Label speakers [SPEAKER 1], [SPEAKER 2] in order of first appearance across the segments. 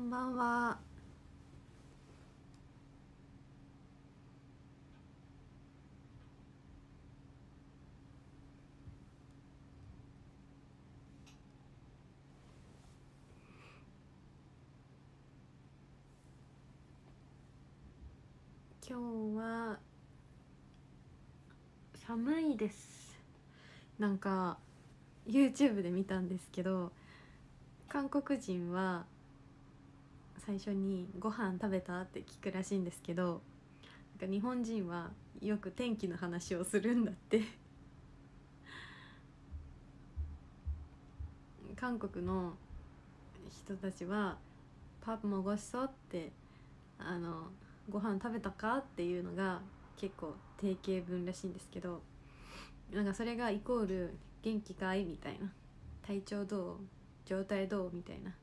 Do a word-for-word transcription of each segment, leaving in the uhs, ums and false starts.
[SPEAKER 1] んばんは。今日は寒いです。なんか YouTube で見たんですけど、韓国人は最初にご飯食べたって聞くらしいんですけど、なんか日本人はよく天気の話をするんだって韓国の人たちはパプもごっそってあのご飯食べたかっていうのが結構定型文らしいんですけど、なんかそれがイコール元気かいみたいな、体調どう、状態どうみたいな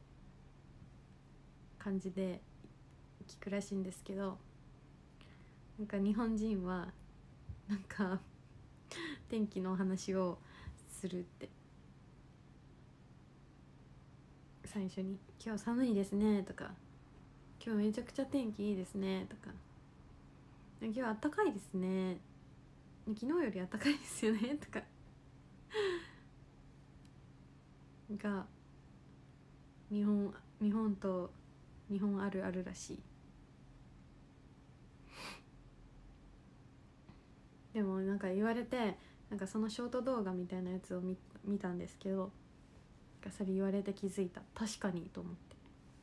[SPEAKER 1] 感じで聞くらしいんですけど、なんか日本人はなんか天気の話をするって、最初に今日寒いですねとか、今日めちゃくちゃ天気いいですねとか、今日暖かいですね、昨日より暖かいですよねとかが日本日本と日本あるあるらしい。でもなんか言われて、なんかそのショート動画みたいなやつを 見, 見たんですけど、それ言われて気づいた、確かにと思って。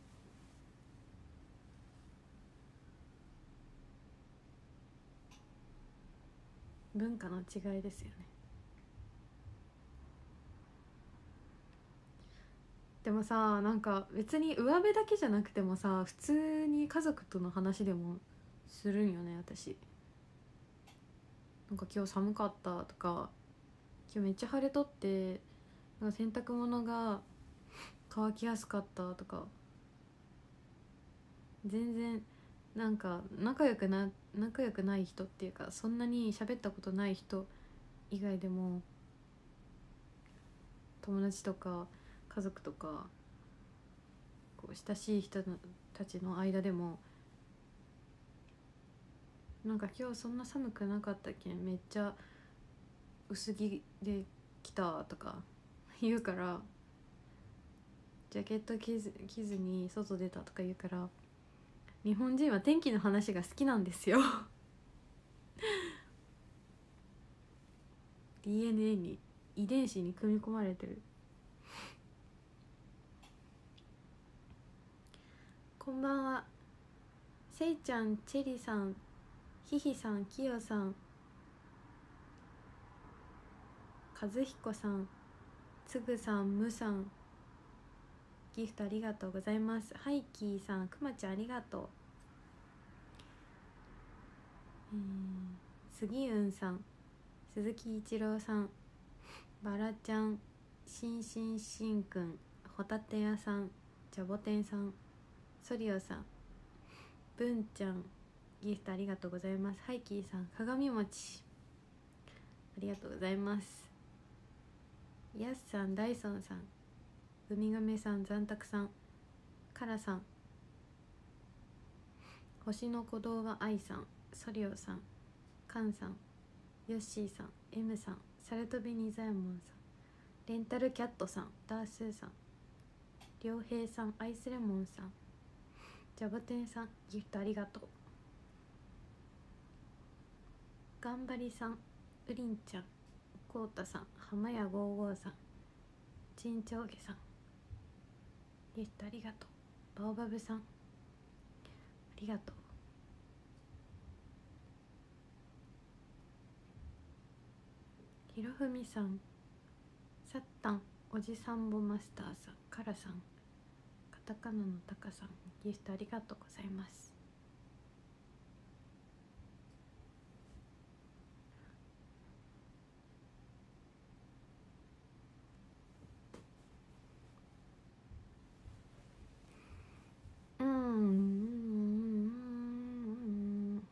[SPEAKER 1] 文化の違いですよね。でもさ、なんか別に上辺だけじゃなくてもさ、普通に家族との話でもするんよね私。なんか今日寒かったとか、今日めっちゃ晴れとってなんか洗濯物が乾きやすかったとか、全然なんか仲良くな仲良くない人っていうか、そんなに喋ったことない人以外でも、友達とか家族とかこう親しい人たちの間でも、なんか今日そんな寒くなかったっけ、めっちゃ薄着で来たとか言うから、ジャケット着ず着ずに外出たとか言うから、日本人は天気の話が好きなんですよディーエヌエー に、遺伝子に組み込まれてる。こんばんは。せいちゃん、チェリさん、ひひさん、きよさん、和彦さん、つぐさん、むさん、ギフトありがとうございます。ハイキーさん、くまちゃんありがとう。えー、杉雲さん、鈴木一郎さん、バラちゃん、しんしんしんくん、ホタテ屋さん、ジャボテンさん、ソリオさん、文ちゃん、ギフトありがとうございます。ハイキーさん、鏡餅ありがとうございます。やすさん、ダイソンさん、ウミガメさん、残卓さん、カラさん、星の鼓動は愛さん、ソリオさん、カンさん、ヨッシーさん、エムさん、サルトビニザヤモンさん、レンタルキャットさん、ダースーさん、りょうへいさん、アイスレモンさん、ジャボテンさん、ギフトありがとう。がんばりさん、うりんちゃん、こうたさん、浜屋ごーごーさん、ちんちょうげさん、ギフトありがとう。バオバブさん、ありがとう。ひろふみさん、さったん、おじさんぼマスターさん、カラさん、カタカナのタカさん、ギフトありがとうございます。うーん、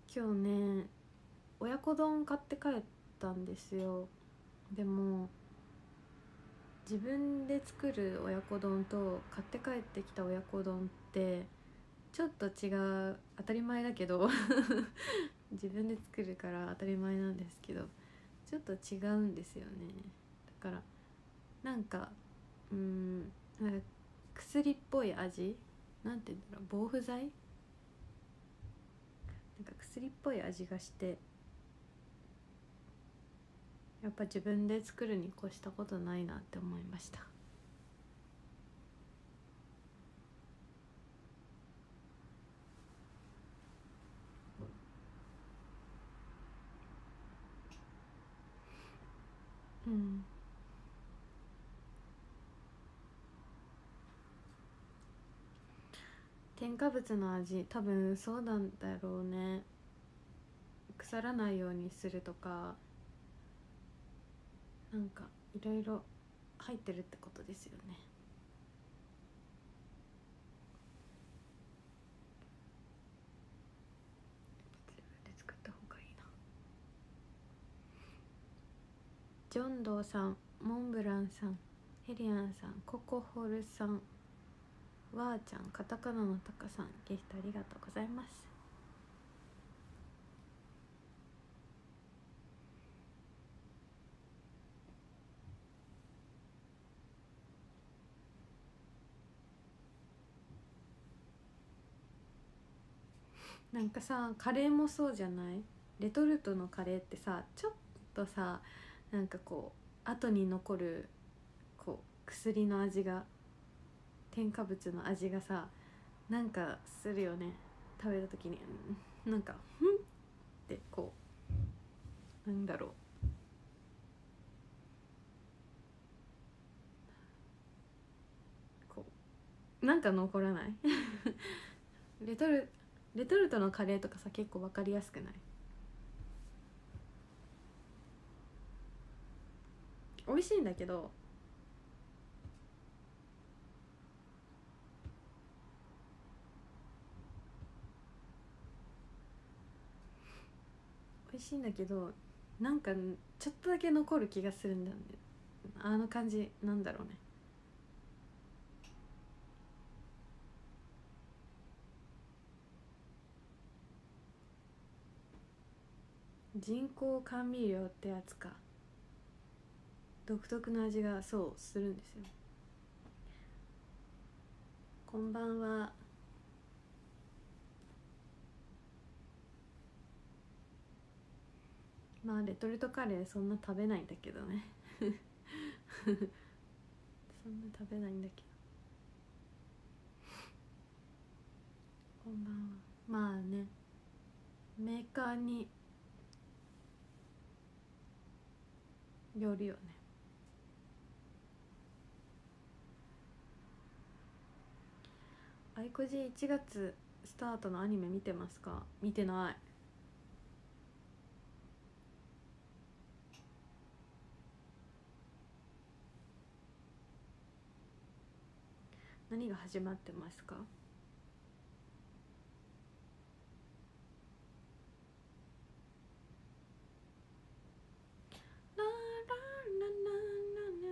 [SPEAKER 1] 今日ね親子丼買って帰ったんですよ。でも自分で作る親子丼と買って帰ってきた親子丼ってちょっと違う。当たり前だけど自分で作るから当たり前なんですけど、ちょっと違うんですよね。だからなんかうーんなんか薬っぽい味、なんて言うんだろう、防腐剤、なんか薬っぽい味がして、やっぱ自分で作るに越したことないなって思いました。うん、添加物の味、多分そうなんだろうね。腐らないようにするとか、なんかいろいろ入ってるってことですよね。自分で作った方がいいな。ジョンドーさん、モンブランさん、ヘリアンさん、ココホルさん、わーちゃん、カタカナのタカさん、ギフトありがとうございます。なんかさ、カレーもそうじゃない？レトルトのカレーってさ、ちょっとさ、なんかこう後に残るこう薬の味が、添加物の味がさ、なんかするよね。食べた時に、うん、なんかふんってこう、なんだろう、こうなんか残らないレトルレトルトのカレーとかさ、結構わかりやすくない？美味しいんだけど、美味しいんだけどなんかちょっとだけ残る気がするんだよね。あの感じなんだろうね。人工甘味料ってやつか。独特の味がそうするんですよ。こんばんは。まあレトルトカレーそんな食べないんだけどねそんな食べないんだけど。こんばんは。まあね、メーカーによるよね。あいこじいちがつスタートのアニメ見てますか？見てない。何が始まってますか？ラララララ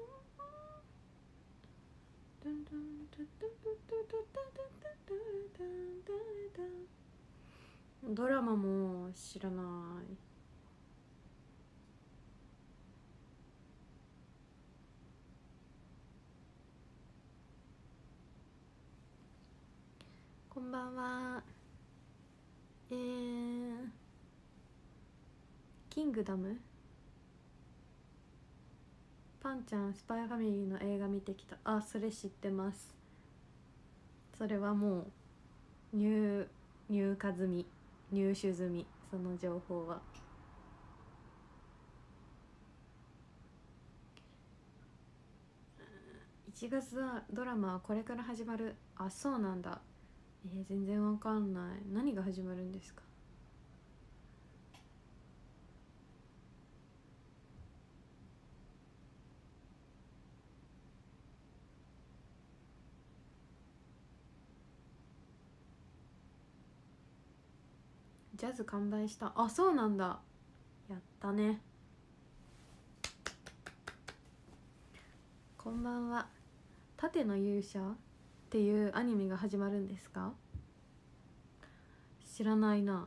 [SPEAKER 1] ラ、ドラマも知らない。こんばんは。えー、キングダム、パンちゃんスパイファミリーの映画見てきた。あ、それ知ってます。それはもう入入荷済み、入手済み、その情報は。いちがつドラマはこれから始まる。あ、そうなんだ。えー、全然わかんない。何が始まるんですか？ ジャズ完売した。あ、そうなんだ。やったね。こんばんは。盾の勇者っていうアニメが始まるんですか？知らないな。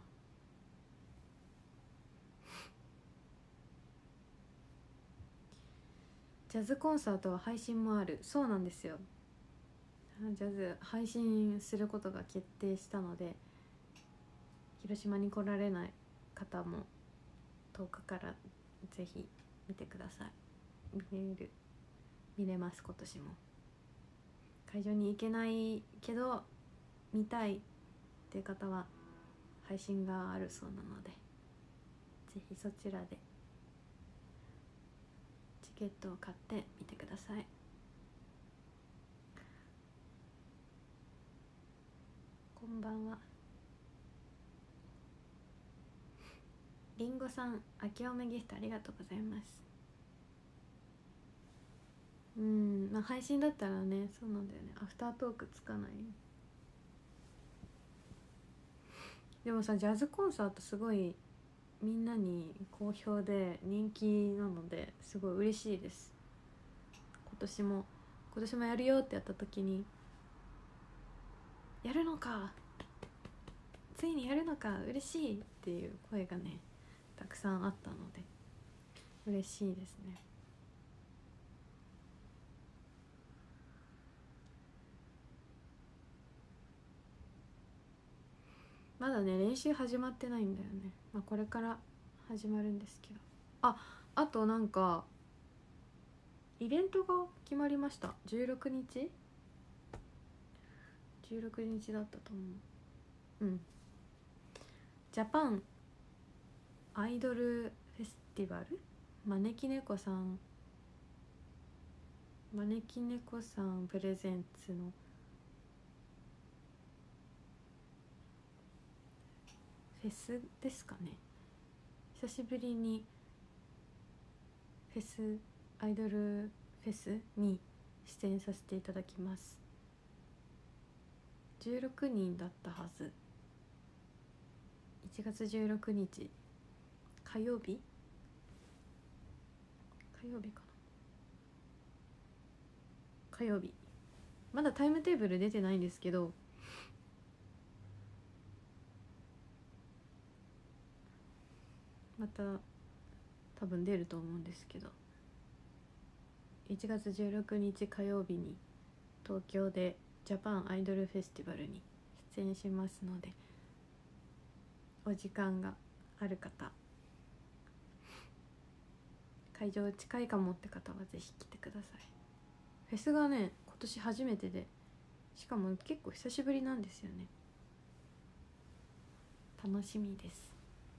[SPEAKER 1] ジャズコンサートは配信もある。そうなんですよ。ジャズ配信することが決定したので、広島に来られない方も遠くからぜひ見てください。見れる見れます。今年も会場に行けないけど見たいっていう方は配信があるそうなので、ぜひそちらでチケットを買ってみてください。こんばんは。りんごさん、明けおめギフトありがとうございます。うん、まあ配信だったらね、そうなんだよね、アフタートークつかないよ。でもさ、ジャズコンサートすごいみんなに好評で人気なので、すごい嬉しいです。今年も今年もやるよってやった時に、やるのか、ついにやるのか、嬉しいっていう声がねたくさんあったので嬉しいですね。まだね練習始まってないんだよね。まあこれから始まるんですけど、ああとなんかイベントが決まりました。じゅうろくにちじゅうろくにちだったと思う。うん、ジャパンアイドルフェスティバル、招き猫さん招き猫さんプレゼンツのフェスですかね。久しぶりにフェスアイドルフェスに出演させていただきます。じゅうろくにんだったはず。いちがつじゅうろくにち火曜日火曜日かな火曜日。まだタイムテーブル出てないんですけど、また多分出ると思うんですけど、いちがつじゅうろくにち火曜日に東京でジャパンアイドルフェスティバルに出演しますので、お時間がある方、会場近いかもって方はぜひ来てください。フェスがね今年初めてで、しかも結構久しぶりなんですよね。楽しみです。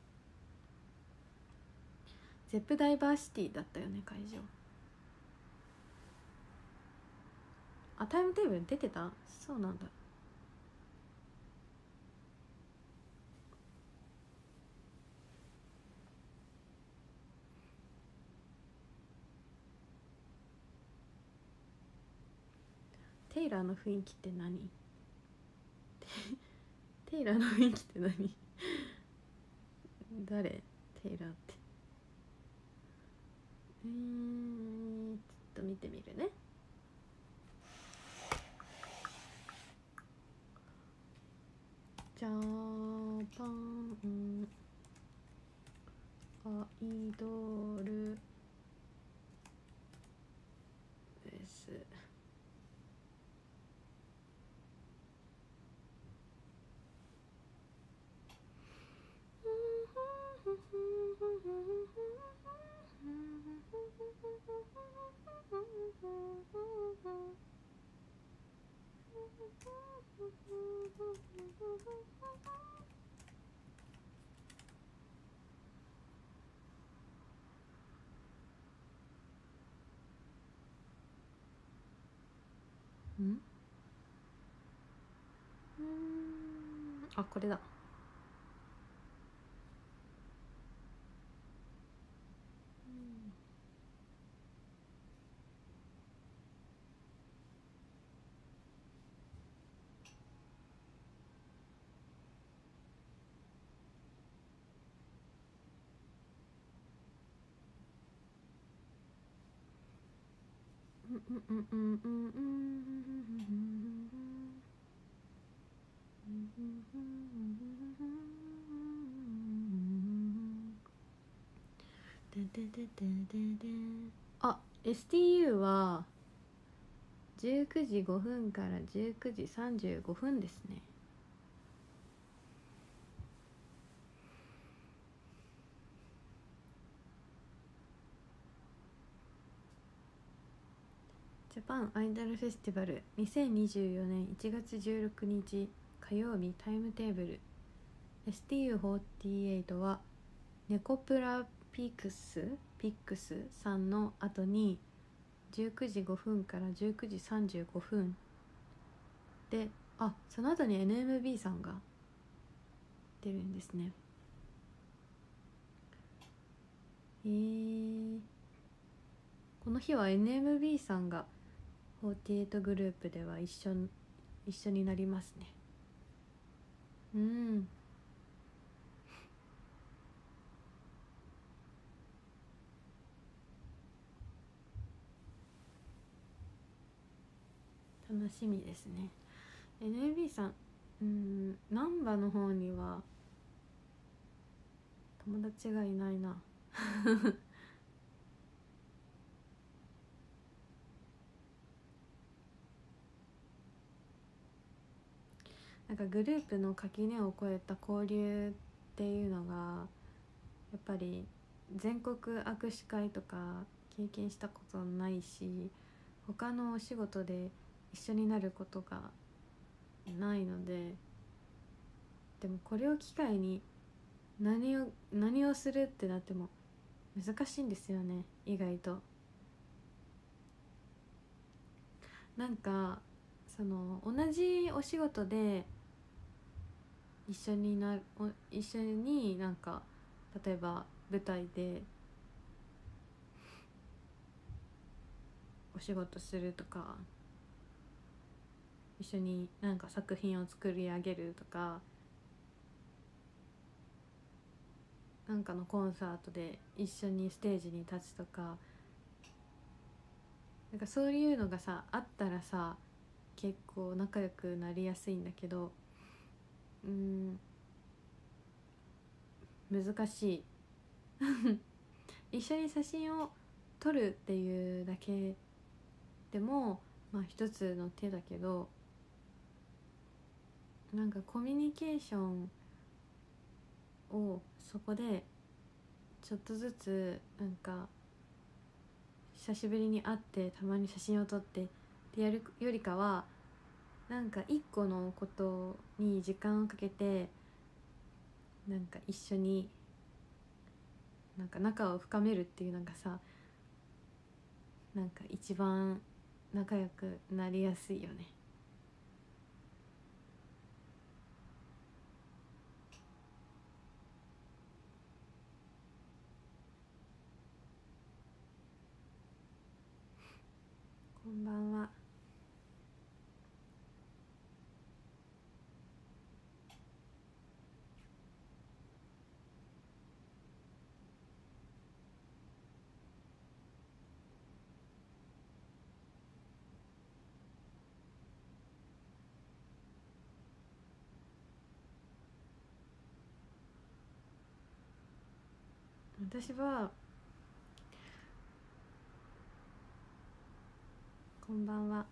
[SPEAKER 1] ゼップダイバーシティだったよね会場。あ、タイムテーブル出てた？そうなんだ。テイラーの雰囲気って何？テイラーの雰囲気って何？誰？テイラーって。うーん、ちょっと見てみるね。ジャパンアイドルフェス。ん？うーん、あ、これだ。 あ、エスティーユー はじゅうくじごふんからじゅうくじさんじゅうごふんですね。ジャパンアイドルフェスティバルにせんにじゅうよねんいちがつじゅうろくにち火曜日タイムテーブル。 エスティーユーフォーティーエイト はネコプラピクスピックスさんの後にじゅうくじごふんからじゅうくじさんじゅうごふんで、あ、その後に エヌエムビー さんが出るんですね。えー、この日は エヌエムビー さんがフォーティーエイトグループでは一緒一緒になりますね。うん。楽しみですね。 エヌエービー さん、うん、難波の方には友達がいないななんかグループの垣根を越えた交流っていうのがやっぱり全国握手会とか経験したことないし、他のお仕事で一緒になることがないので、でもこれを機会に何を何をするってなっても難しいんですよね、意外と。なんかその同じお仕事で一緒になお一緒になんか例えば舞台でお仕事するとか、一緒になんか作品を作り上げるとか、なんかのコンサートで一緒にステージに立つとか、なんかそういうのがさあったらさ結構仲良くなりやすいんだけど、うーん難しい一緒に写真を撮るっていうだけでもまあ一つの手だけど、なんかコミュニケーションをそこでちょっとずつなんか久しぶりに会ってたまに写真を撮ってってやるよりかは、なんか一個のことに時間をかけてなんか一緒になんか仲を深めるっていうのがさ、なんか一番仲良くなりやすいよね。こんばんは。私はこんばんは。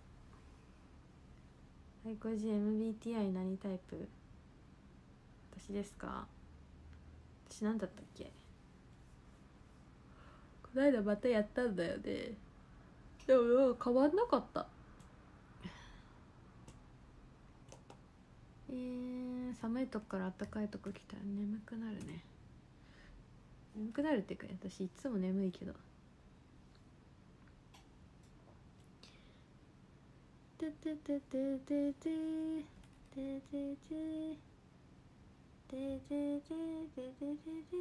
[SPEAKER 1] はい、これ エムビーティーアイ 何タイプ？私ですか？私何だったっけ？この間またやったんだよね。でも変わんなかった。えー、寒いとこから暖かいとこ来たら眠くなるね。眠くなるっていうか私いつも眠いけど。ててててててててててててて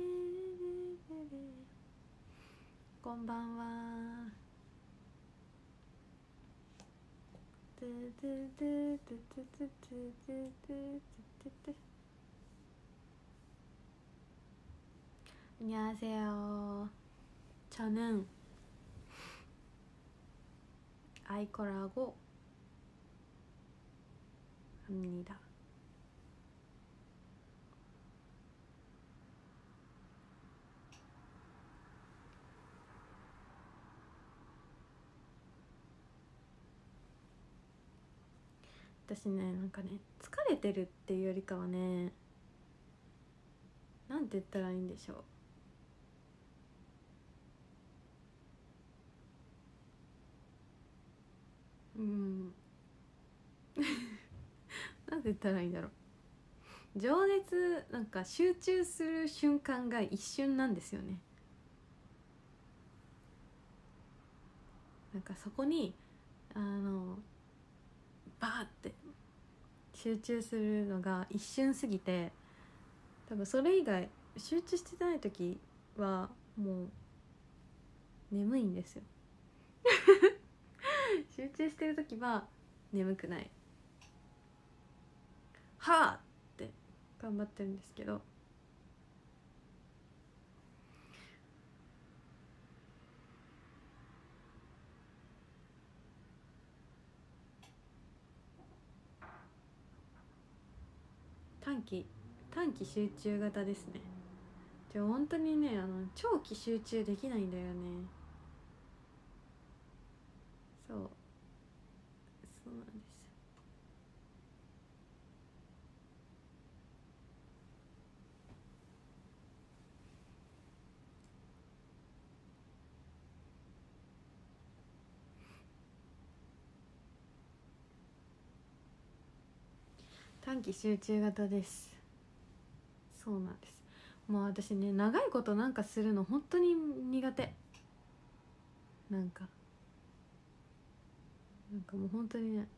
[SPEAKER 1] こんばんは。ててててててててて안녕하세요. 저는 바이코라고 합니다.私ね、なんかね、疲れてるっていうよりかはね、なんて言ったらいいんでしょう。うんなんて言ったらいいんだろう。情熱、なんか集中する瞬間が一瞬なんですよね。なんかそこにあのバーって集中するのが一瞬すぎて、多分それ以外集中してない時はもう眠いんですよ集中してる時は眠くない、はあって頑張ってるんですけど、短期短期集中型ですね。じゃあ本当にね、あの長期集中できないんだよね。そうそうなんですよ。短期集中型です。そうなんです。もう私ね、長いことなんかするの本当に苦手。なんかなんかもう本当にね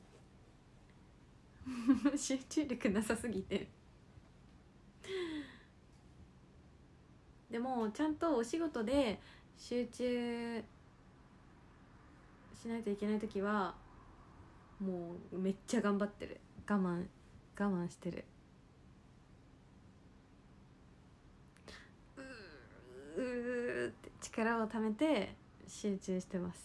[SPEAKER 1] 集中力なさすぎてでもちゃんとお仕事で集中しないといけない時はもうめっちゃ頑張ってる。我慢我慢してる。うーって力をためて集中してます。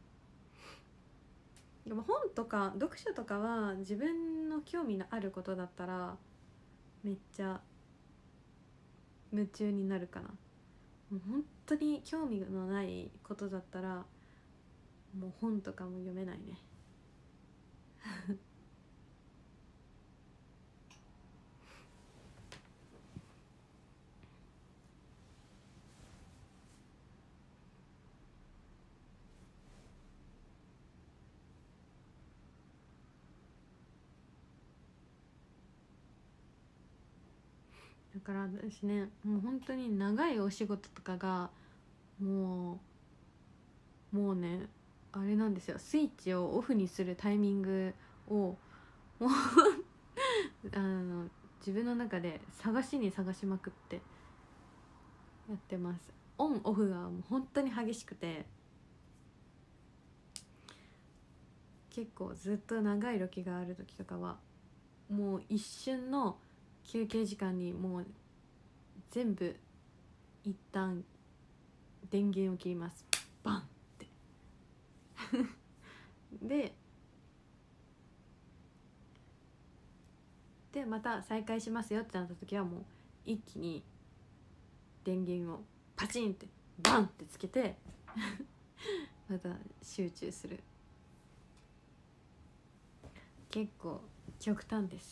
[SPEAKER 1] でも本とか読書とかは自分の興味のあることだったらめっちゃ夢中になるかな。もう本当に興味のないことだったらもう本とかも読めないねだから私ね、もう本当に長いお仕事とかがもうもうねあれなんですよ、スイッチをオフにするタイミングをもうあの自分の中で探しに探しまくってやってます。オンオフがもう本当に激しくて、結構ずっと長いロケがある時とかはもう一瞬の休憩時間にもう全部一旦電源を切ります。バンってででまた再開しますよってなった時はもう一気に電源をパチンってバンってつけてまた集中する。結構極端です。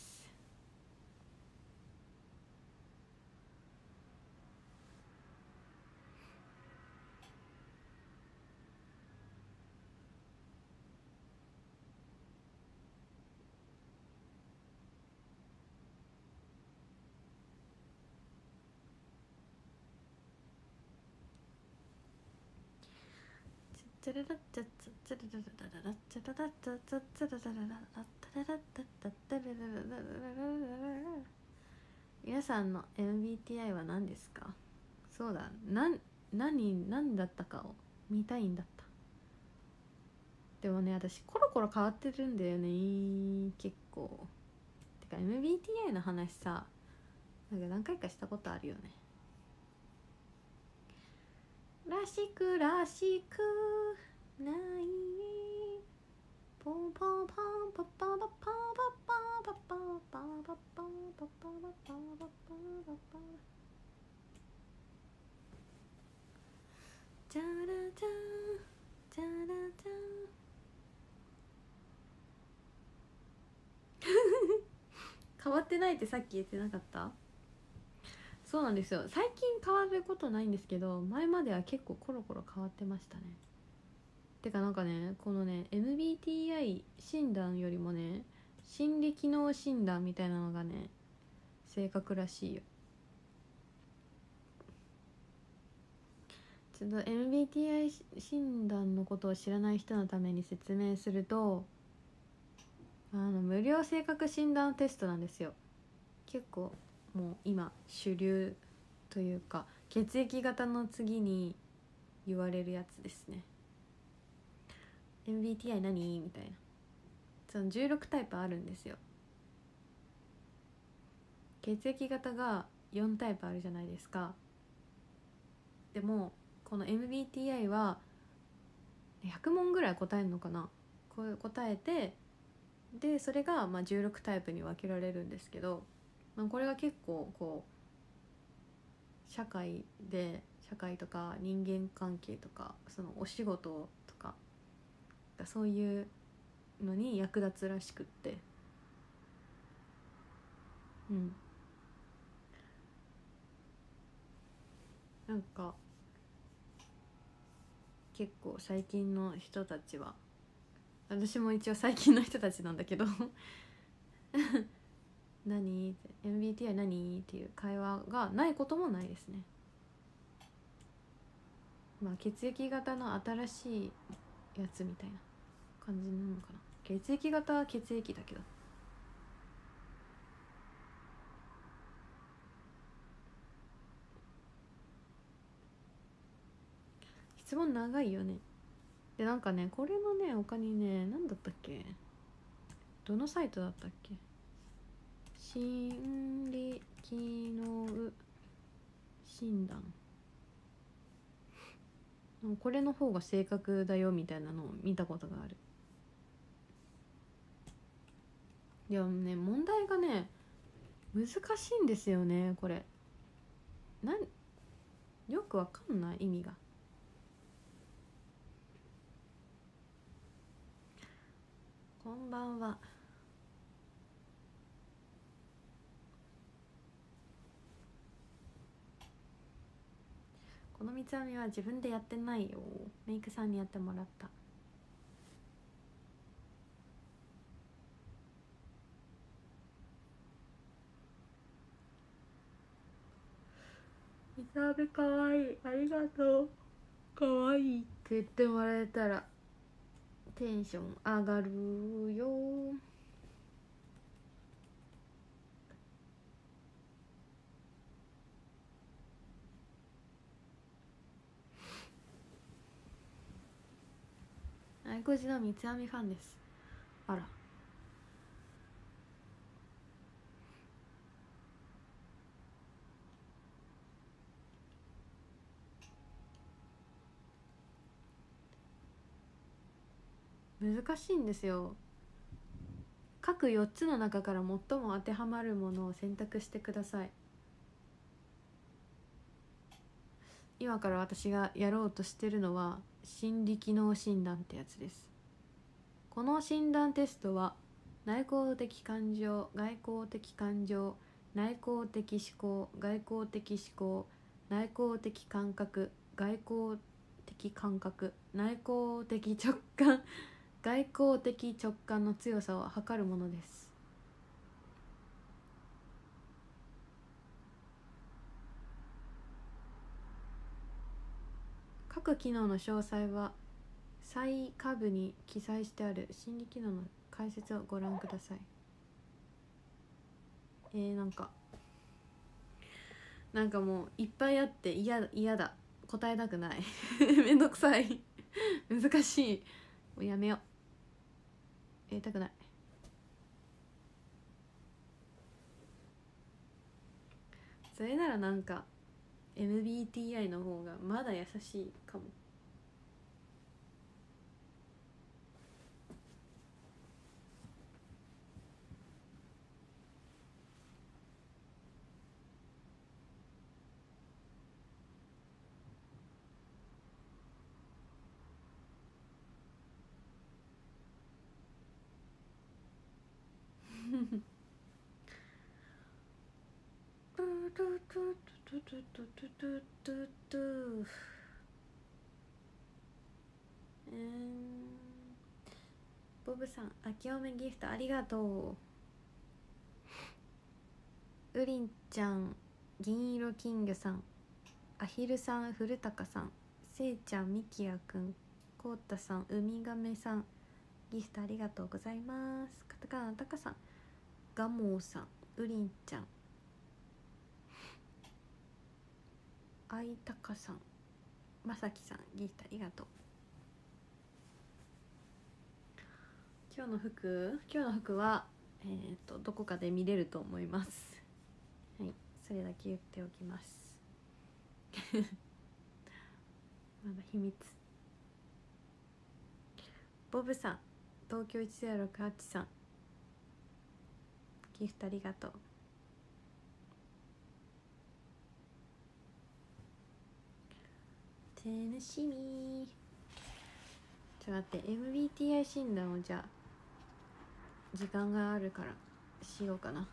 [SPEAKER 1] 皆さんの エムビーティーアイ は何ですか？そうだ、な何何だったかを見たいんだった。でもね、私コロコロ変わってるんだよね結構。てか エムビーティーアイ の話さ、なんか何回かしたことあるよね。らしくらしくないポンポンパンパッパパッパパッパパッパパッパパッパパッパパッパパッパチャラチャチャラチャ変わってないってさっき言ってなかった？そうなんですよ。最近変わることないんですけど、前までは結構コロコロ変わってましたね。てかなんかね、このね エムビーティーアイ 診断よりもね、心理機能診断みたいなのがね正確らしいよ。ちょっと エムビーティーアイ 診断のことを知らない人のために説明すると、あの無料性格診断テストなんですよ。結構もう今主流というか、血液型の次に言われるやつですね。 エムビーティーアイ 何みたいな。そのじゅうろくタイプあるんですよ。血液型がよんタイプあるじゃないですか。でもこの エムビーティーアイ はひゃくもんぐらい答えるのかな。こう答えて、でそれがまあじゅうろくタイプに分けられるんですけど、まあ、これが結構こう社会で社会とか人間関係とかそのお仕事とかそういうのに役立つらしくって、うんなんか結構最近の人たちは、私も一応最近の人たちなんだけど何 エムビーティーアイ 何っていう会話がないこともないですね。まあ血液型の新しいやつみたいな感じなのかな。血液型は血液だけど。質問長いよね。でなんかね、これのね他にね、何だったっけ、どのサイトだったっけ、心理機能診断、これの方が正確だよみたいなのを見たことがある。いやね、問題がね難しいんですよね。これなんよくわかんない意味が。こんばんは。この三つ編みは自分でやってないよ。メイクさんにやってもらった。三つ編みかわいい、ありがとう。かわいいって言ってもらえたらテンション上がるよ。あいこじの三つ編みファンです。あら、難しいんですよ。各よっつの中から最も当てはまるものを選択してください。今から私がやろうとしてるのは心理機能診断ってやつです。この診断テストは内向的感情、外向的感情、内向的思考、外向的思考、内向的感覚、外向的感覚、内向的直感、外向的直感の強さを測るものです。各機能の詳細は最下部に記載してある心理機能の解説をご覧ください。えー、なんかなんかもういっぱいあって嫌嫌だ、答えたくないめんどくさい難しい、もうやめよう、やりたくない。それならなんか エムビーティーアイ の方がまだ優しいかも。 トゥトゥトゥトゥトゥトゥトゥ。えー、ボブさん、あきおめギフトありがとう。うりんちゃん、銀色金魚さん、あひるさん、古高さん、せいちゃん、みきやくん、こうたさん、ウミガメさん、ギフトありがとうございます。カタカナのたかさん、ガモーさん、うりんちゃん、あいたかさん、まさきさん、ギフトありがとう。今日の服今日の服は、えー、とどこかで見れると思います。はい、それだけ言っておきますまだ秘密。ボブさん、東京いちゼロろくはちさん、ギフトありがとう。楽しみ。ちょっと待って、 エムビーティーアイ 診断をじゃあ時間があるからしようかな。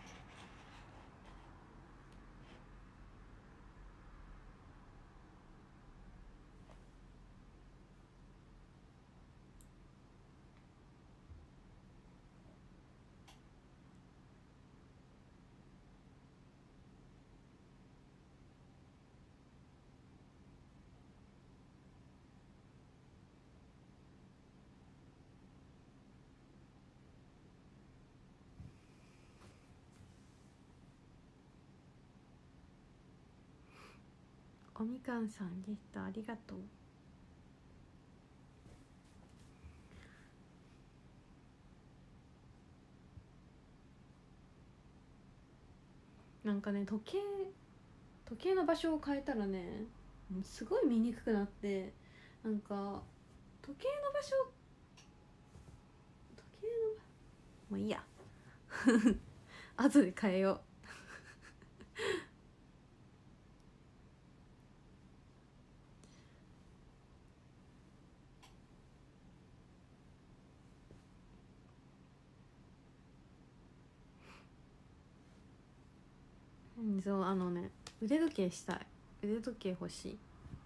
[SPEAKER 1] おみかんさん、ギフトありがとう。なんかね、時計時計の場所を変えたらね、すごい見にくくなって、なんか時計の場所時計のもういいや後で変えよう、うん、そう、あのね、腕時計したい。腕時計欲しい。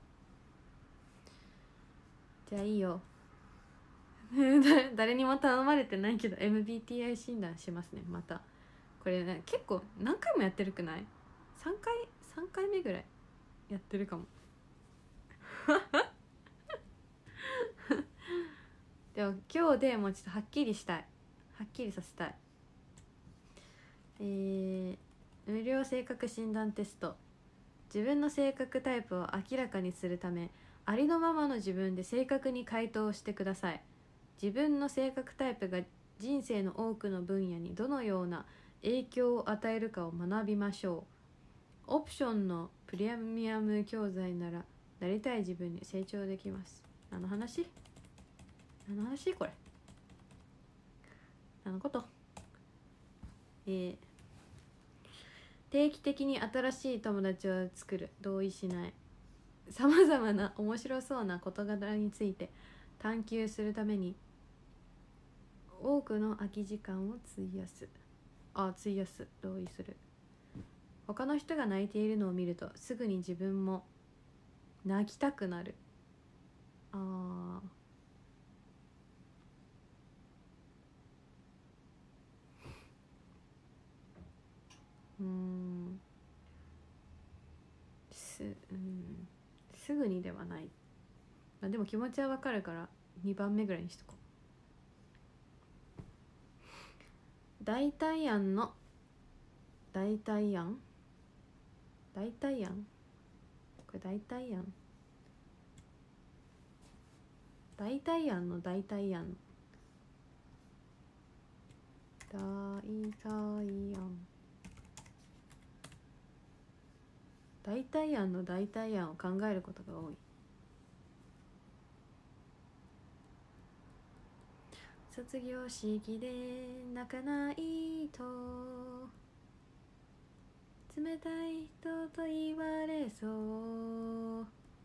[SPEAKER 1] じゃあいいよ誰にも頼まれてないけど エムビーティーアイ 診断しますね。またこれね、結構何回もやってるくない？ さん 回さんかいめぐらいやってるかもでも今日でもうちょっとはっきりしたいはっきりさせたい。えー、無料性格診断テスト。自分の性格タイプを明らかにするため、ありのままの自分で正確に回答してください。自分の性格タイプが人生の多くの分野にどのような影響を与えるかを学びましょう。オプションのプレミアム教材ならなりたい自分に成長できます。何の話？何の話これ？何のこと？えー、定期的に新しい友達を作る。同意しない。さまざまな面白そうな事柄について探求するために多くの空き時間を費やす。あ、費やす。同意する。他の人が泣いているのを見るとすぐに自分も泣きたくなる。あー、うーんす、うん、すぐにではない。まあ、でも気持ちはわかるからにばんめぐらいにしとこう。代替案の代替案代替案これ代替案代替案の代替案代替案代替案の代替案を考えることが多い。卒業式で泣かないと冷たい人と言われそう。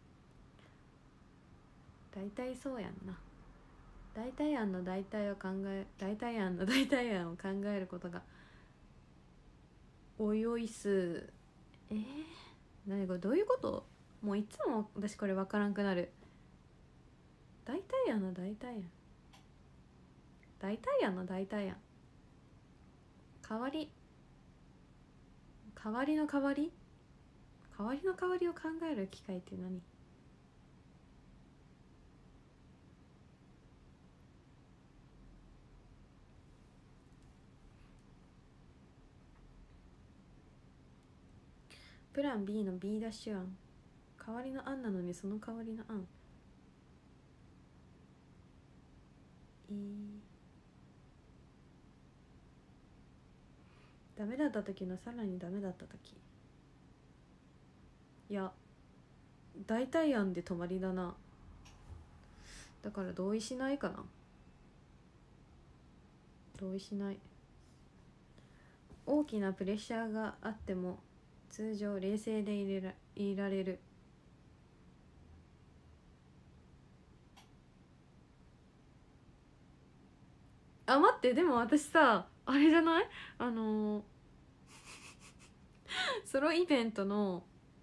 [SPEAKER 1] 大体そうやんな。代替案の代替を考え代替案の代替案を考えることがおいおいす。えー何これどういうこと？もういつも私これ分からんくなる。大体やな大体やん大体やな大体やん代わり代わりの代わり代わりの代わりを考える機会って何？プラン B の B ダッシュ案、代わりの案なのにその代わりの案。えー、ダメだった時のさらにダメだった時。いや代替案で止まりだな。だから同意しないかな。同意しない。大きなプレッシャーがあっても通常冷静でいれらいられる。あ待って、でも私さあれじゃない？あのー、ソロイベントの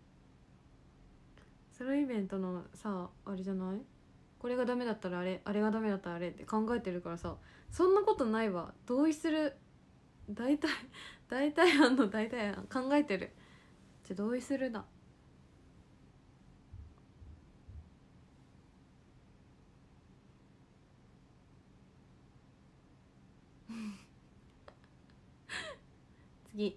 [SPEAKER 1] ソロイベントのさあれじゃない？これがダメだったらあれ、あれがダメだったらあれって考えてるからさ、そんなことないわ。同意する。大体大体案の大体案考えてる。じゃ同意するな。次。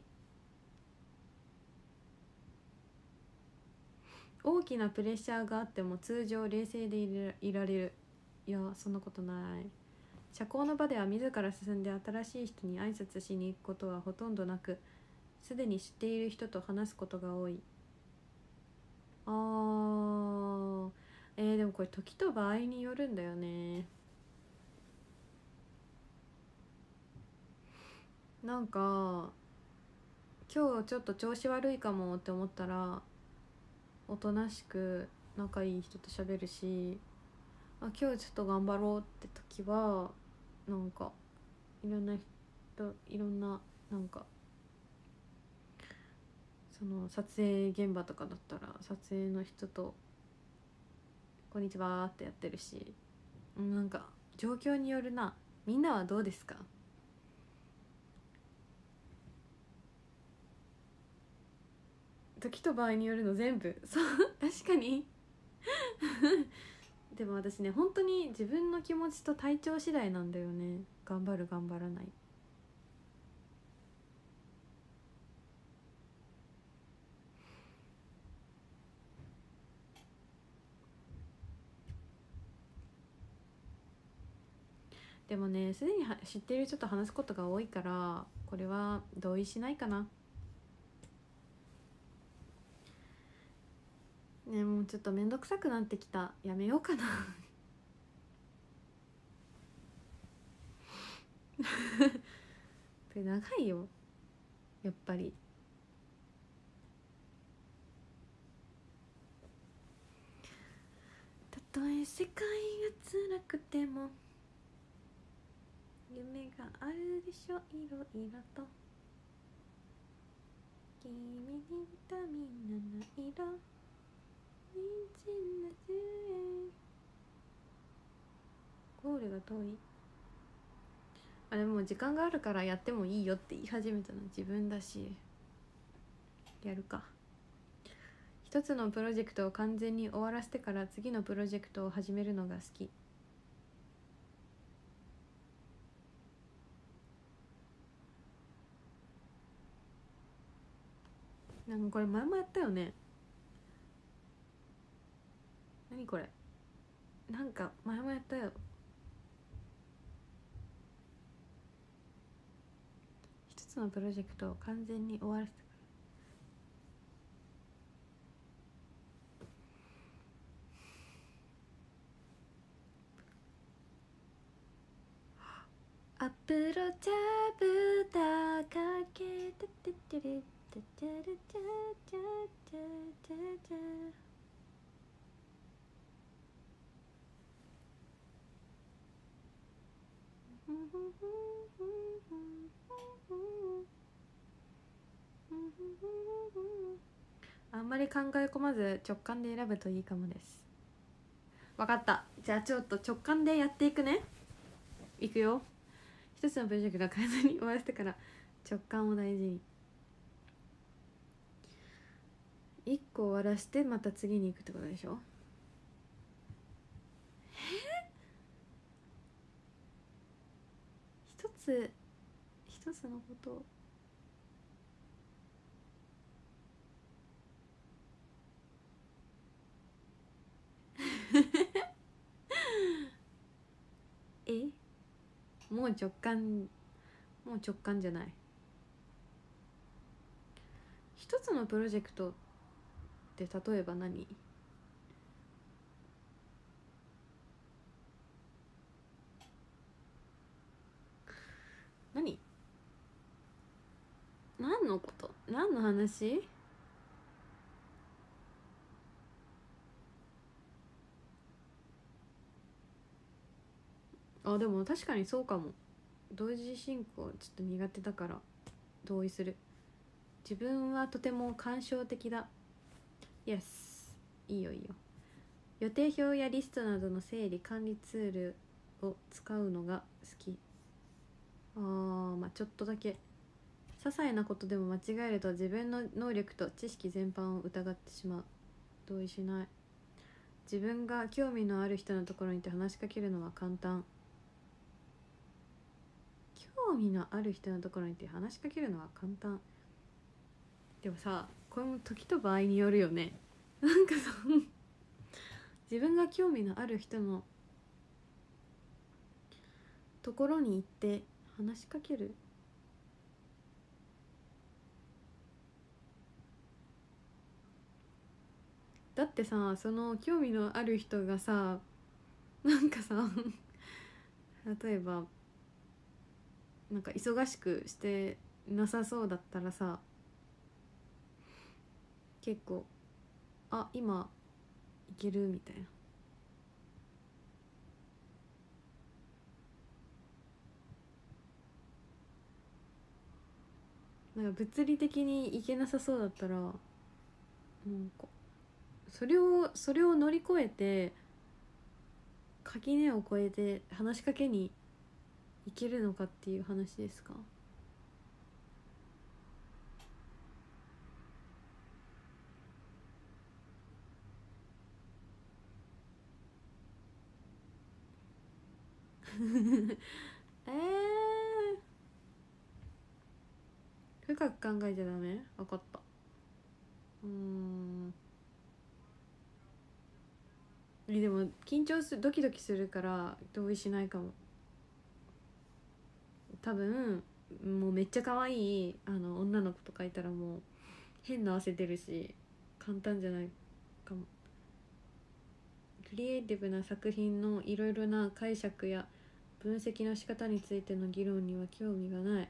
[SPEAKER 1] 大きなプレッシャーがあっても通常冷静でいられる。いやそんなことない。社交の場では自ら進んで新しい人に挨拶しに行くことはほとんどなく、すでに知っている人と話すことが多い。あーえー、でもこれ時と場合によるんだよね。なんか今日ちょっと調子悪いかもって思ったらおとなしく仲いい人と喋るし、あ今日ちょっと頑張ろうって時はなんかいろんな人いろんななんかその撮影現場とかだったら撮影の人とこんにちはってやってるし、なんか状況によるな。みんなはどうですか？時と場合によるの全部。そう確かにでも私ね本当に自分の気持ちと体調次第なんだよね。頑張る頑張らない。でもねすでに知っている人と話すことが多いからこれは同意しないかな。ねもうちょっとめんどくさくなってきた。やめようかなこれ長いよやっぱり。たとえ世界が辛くても夢があるでしょいろいろと。君にビタミンなな色人参の樹園。ゴールが遠い。あでも時間があるからやってもいいよって言い始めたの自分だしやるか。一つのプロジェクトを完全に終わらせてから次のプロジェクトを始めるのが好き。なんかこれ前もやったよね。何これなんか前もやったよ。一つのプロジェクトを完全に終わらせてアプロチャブタかけてててれててれててててて。あんままり考え込まず直感で選ぶといいかもです。わかった。じゃあちょっと直感でやっていくね。いくよ。一つのプロジェクトは変えずに終わらせてから直感を大事に。一個終わらしてまた次に行くってことでしょ。え一つ一つのことをえもう直感もう直感じゃない。一つのプロジェクトって例えば何？何何のこと？何の話？あ、でも確かにそうかも。同時進行ちょっと苦手だから同意する。自分はとても感傷的だ。 Yes。 いいよいいよ。予定表やリストなどの整理管理ツールを使うのが好き。あー、まあちょっとだけ。些細なことでも間違えると自分の能力と知識全般を疑ってしまう。同意しない。自分が興味のある人のところに行って話しかけるのは簡単。興味のある人のところに行って話しかけるのは簡単。でもさ、これも時と場合によるよね。なんかさ自分が興味のある人のところに行って話しかける。だってさ、その興味のある人がさ、なんかさ例えばなんか忙しくしてなさそうだったらさ、結構あ今いけるみたいな。なんか物理的に行けなさそうだったら、なんかそれをそれを乗り越えて垣根を越えて話しかけに行けるのかっていう話ですか。えー、深く考えちゃダメ。分かった。うーん、でも緊張する、ドキドキするから同意しないかも。多分もうめっちゃ可愛いあの女の子とかいたらもう変な汗出るし簡単じゃないかも。クリエイティブな作品のいろいろな解釈や分析の仕方についての議論には興味がない。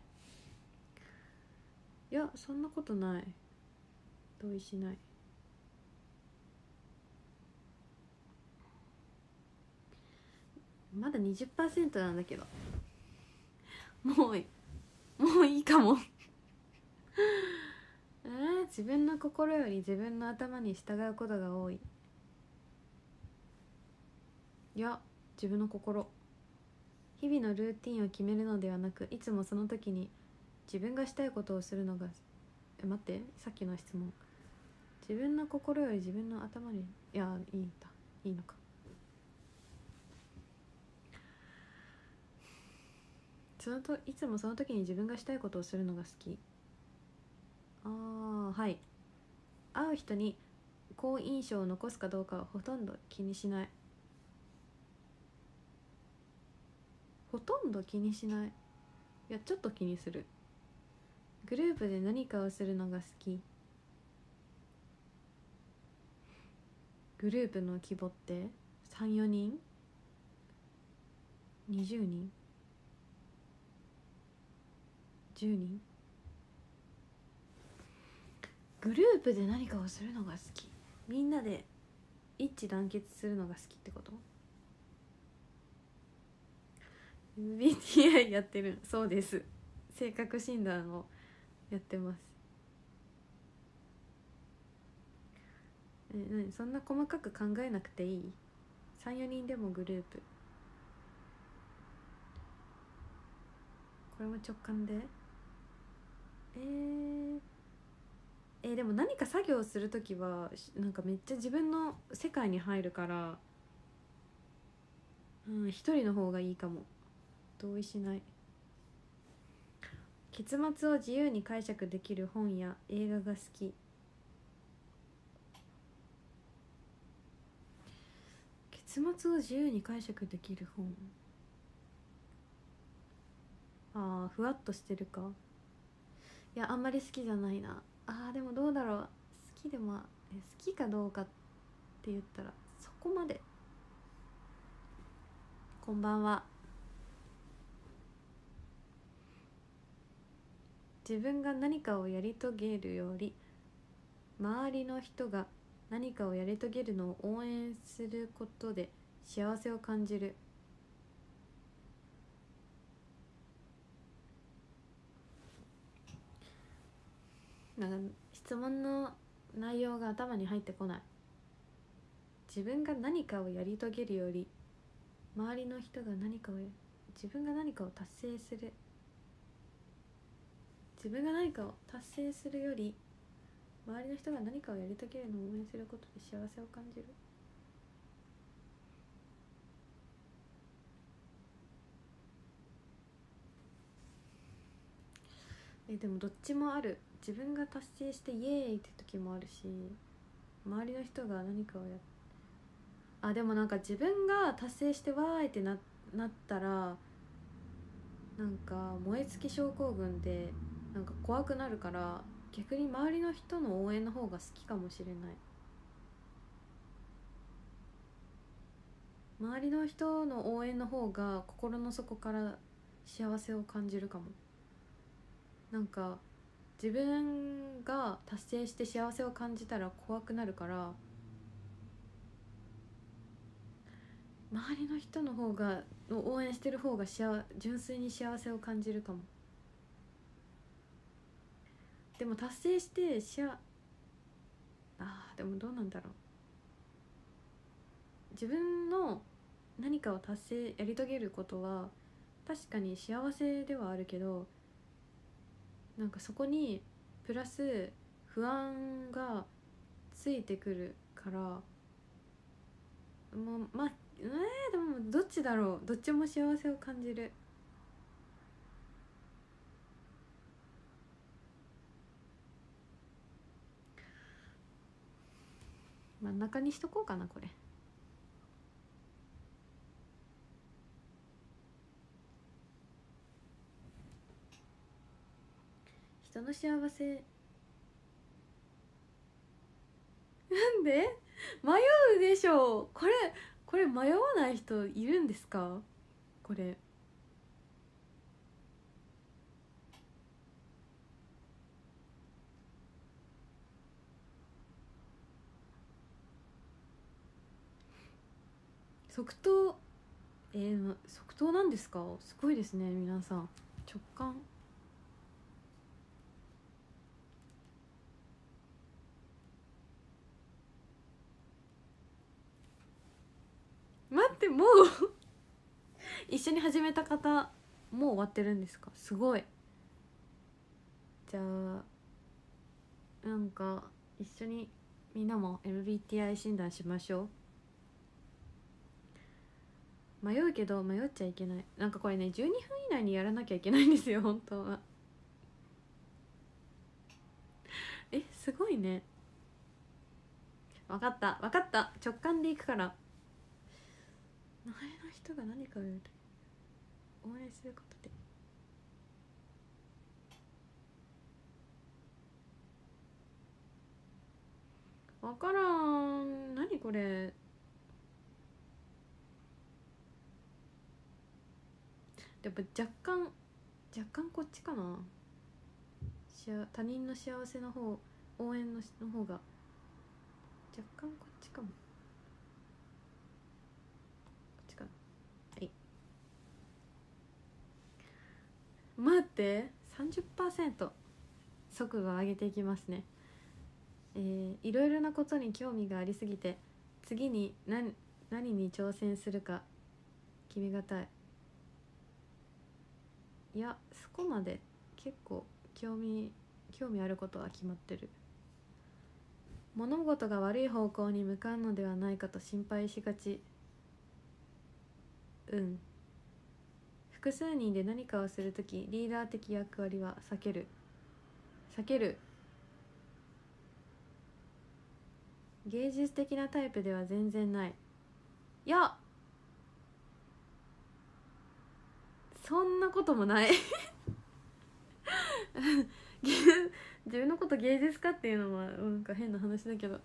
[SPEAKER 1] いやそんなことない。同意しない。まだ にじゅっパーセント なんだけど、もうもういいかもえー、自分の心より自分の頭に従うことが多い。いや自分の心。日々のルーティンを決めるのではなく、いつもその時に自分がしたいことをするのが。え待って、さっきの質問。自分の心より自分の頭に、いやいいんだ、いいのか。そのといつもその時に自分がしたいことをするのが好き。あー、はい。会う人に好印象を残すかどうかはほとんど気にしない。ほとんど気にしない。いやちょっと気にする。グループで何かをするのが好き。グループの規模ってさん、よにん ?にじゅう 人 ?じゅう 人。グループで何かをするのが好き。みんなで一致団結するのが好きってこと？ エムビーティーアイ やってる。そうです。性格診断をやってます。 え何そんな細かく考えなくていい？ さん、よにんでもグループ。これも直感で。えー、えー、でも何か作業するときはなんかめっちゃ自分の世界に入るから、うん、一人の方がいいかも。同意しない。結末を自由に解釈できる本や映画が好き。結末を自由に解釈できる本。あーふわっとしてるか。いやあんまり好きじゃないな。あーでもどうだろう、好きでもえ好きかどうかって言ったらそこまで。こんばんは。自分が何かをやり遂げるより周りの人が何かをやり遂げるのを応援することで幸せを感じる。なんか質問の内容が頭に入ってこない。自分が何かをやり遂げるより周りの人が何かを自分が何かを達成する自分が何かを達成するより周りの人が何かをやり遂げるのを応援することで幸せを感じる。えでもどっちもある。自分が達成してイエーイって時もあるし、周りの人が何かをやっあでもなんか自分が達成してわーいってななったらなんか燃え尽き症候群でなんか怖くなるから、逆に周りの人の応援の方が好きかもしれない。周りの人の応援の方が心の底から幸せを感じるかも。なんか自分が達成して幸せを感じたら怖くなるから、周りの人の方が応援してる方が幸純粋に幸せを感じるかも。でも達成してしああーでもどうなんだろう。自分の何かを達成やり遂げることは確かに幸せではあるけど、なんかそこにプラス不安がついてくるから、もうまあえー、でもどっちだろう。どっちも幸せを感じる。真ん中にしとこうかなこれ。人の幸せなんで迷うでしょう。これこれ迷わない人いるんですか？これ即答。えー、即答なんですか？すごいですね皆さん。直感。待ってもう一緒に始めた方もう終わってるんですか？すごい。じゃあなんか一緒にみんなも エムビーティーアイ 診断しましょう。迷うけど迷っちゃいけない。なんかこれねじゅうにふん以内にやらなきゃいけないんですよ本当は。えすごいね。分かった分かった、直感でいくから。周りの人が何かを応援することで分からん。何これ。やっぱ若干若干こっちかな。しあ他人の幸せの方応援のの方が若干こっちかも。こっちかな。はい。待って さんじゅっパーセント 速度を上げていきますね。 えー、いろいろなことに興味がありすぎて次に何、何に挑戦するか決めがたい。いやそこまで結構興味興味あることは決まってる。物事が悪い方向に向かうのではないかと心配しがち。うん。複数人で何かをするときリーダー的役割は避ける避ける。芸術的なタイプでは全然ない。いやそんなこともない自分のこと芸術家っていうのはなんか変な話だけど、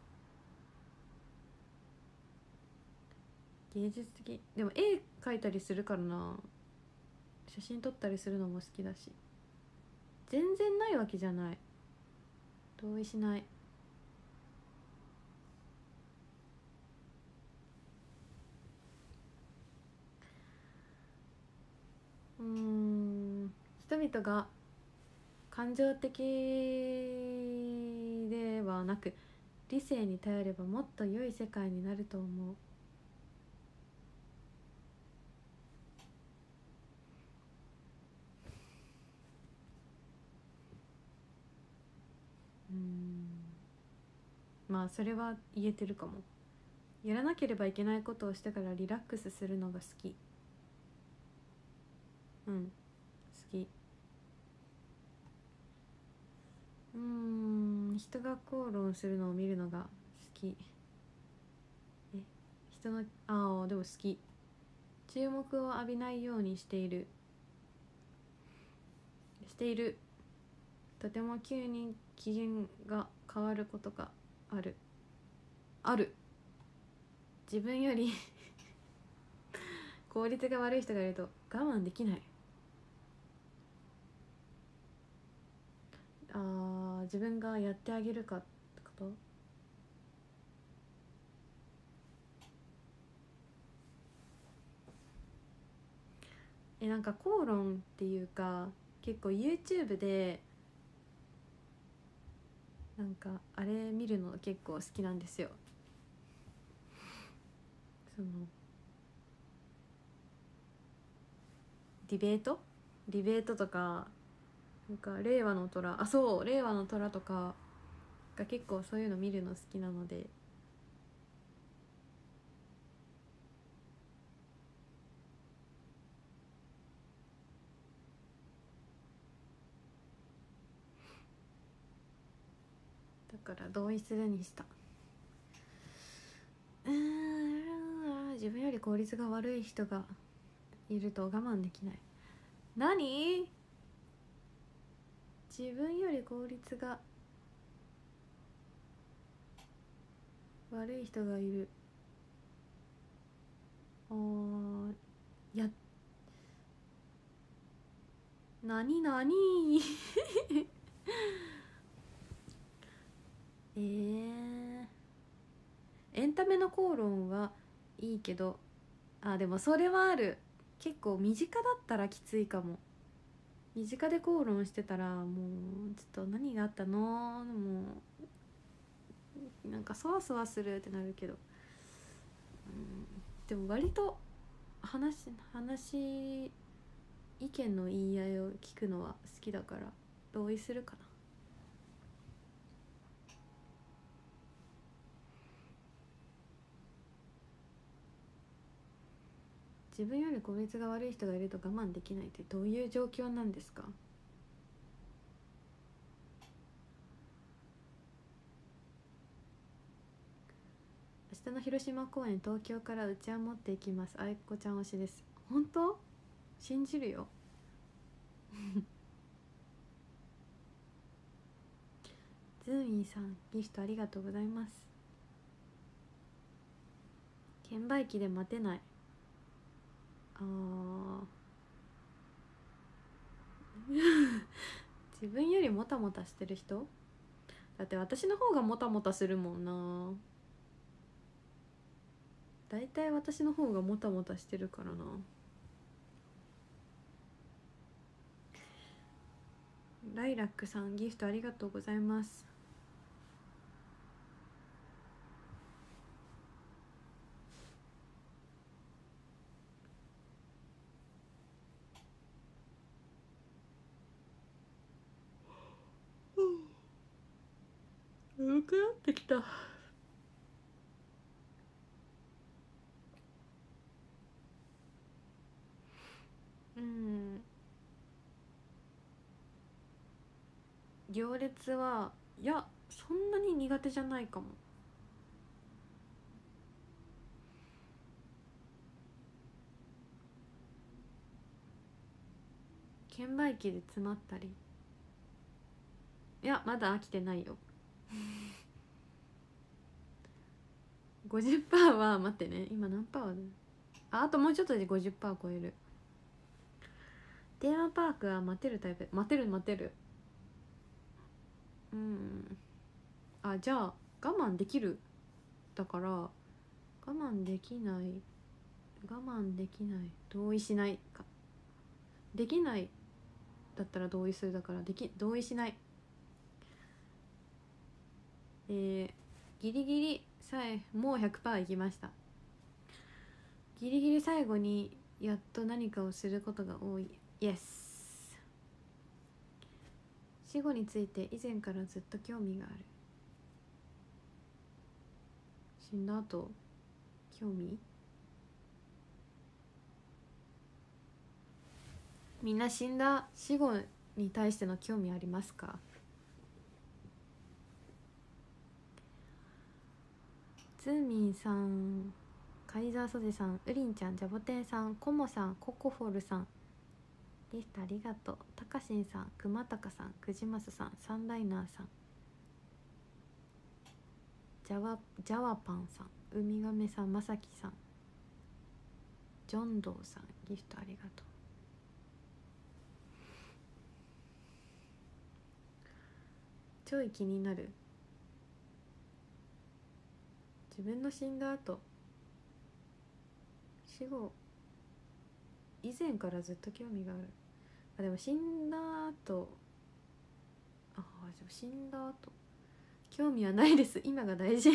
[SPEAKER 1] 芸術的でも絵描いたりするからな。写真撮ったりするのも好きだし、全然ないわけじゃない。同意しない。うーん人々が感情的ではなく理性に頼ればもっと良い世界になると思う。うーんまあそれは言えてるかも。やらなければいけないことをしてからリラックスするのが好き。うん好き。うーん人が口論するのを見るのが好き。え人のああでも好き。注目を浴びないようにしているしている。とても急に機嫌が変わることがあるある。自分より効率が悪い人がいると我慢できない。あー自分がやってあげるかってこと。えなんか口論っていうか結構 YouTube でなんかあれ見るの結構好きなんですよ。そのディベートディベートとかなんか令和の虎あそう令和の虎とかが結構そういうの見るの好きなので、だから同意するにした。うーん自分より効率が悪い人がいると我慢できない。何自分より効率が悪い人がいる。あーやなになにえー、エンタメの口論はいいけどあでもそれはある。結構身近だったらきついかも。身近で口論してたらもうちょっと何があったのもうなんかそわそわするってなるけど、うん、でも割と話話意見の言い合いを聞くのは好きだから同意するかな。自分より効率が悪い人がいると我慢できないってどういう状況なんですか。明日の広島公演東京からうちわ持っていきます。あいこちゃん推しです。本当信じるよズーミンさんギフトありがとうございます。券売機で待てない。あ自分よりもたもたしてる人だって私の方がもたもたするもんな。だいたい私の方がもたもたしてるからな。ライラックさんギフトありがとうございます。 くなってきた。うん、行列はいやそんなに苦手じゃないかも。券売機で詰まったり、いやまだ飽きてないよごじゅっパーセント は待ってね、今何パーだ、ああともうちょっとで ごじゅっパーセント 超える。テーマパークは待てるタイプ、待てる待てる。うん、あじゃあ我慢できるだから我慢できない、我慢できない、同意しないか、できないだったら同意するだからでき同意しない。えー、ギリギリさえもう ひゃくパーセント いきました。ギリギリ最後にやっと何かをすることが多い。イエス。死後について以前からずっと興味がある。死んだ後興味、みんな死んだ死後に対しての興味ありますか？ズーミンさん、カイザーソジさん、ウリンちゃん、ジャボテンさん、コモさん、ココフォルさん、リストありがとう。タカシンさん、クマタカさん、クジマスさん、サンライナーさん、ジャワジャワパンさん、ウミガメさん、マサキさん、ジョンドーさん、ギフトありがとう。ちょい気になる。自分の死んだ後、死後以前からずっと興味がある。あでも死んだ後、あでも死んだ後興味はないです。今が大事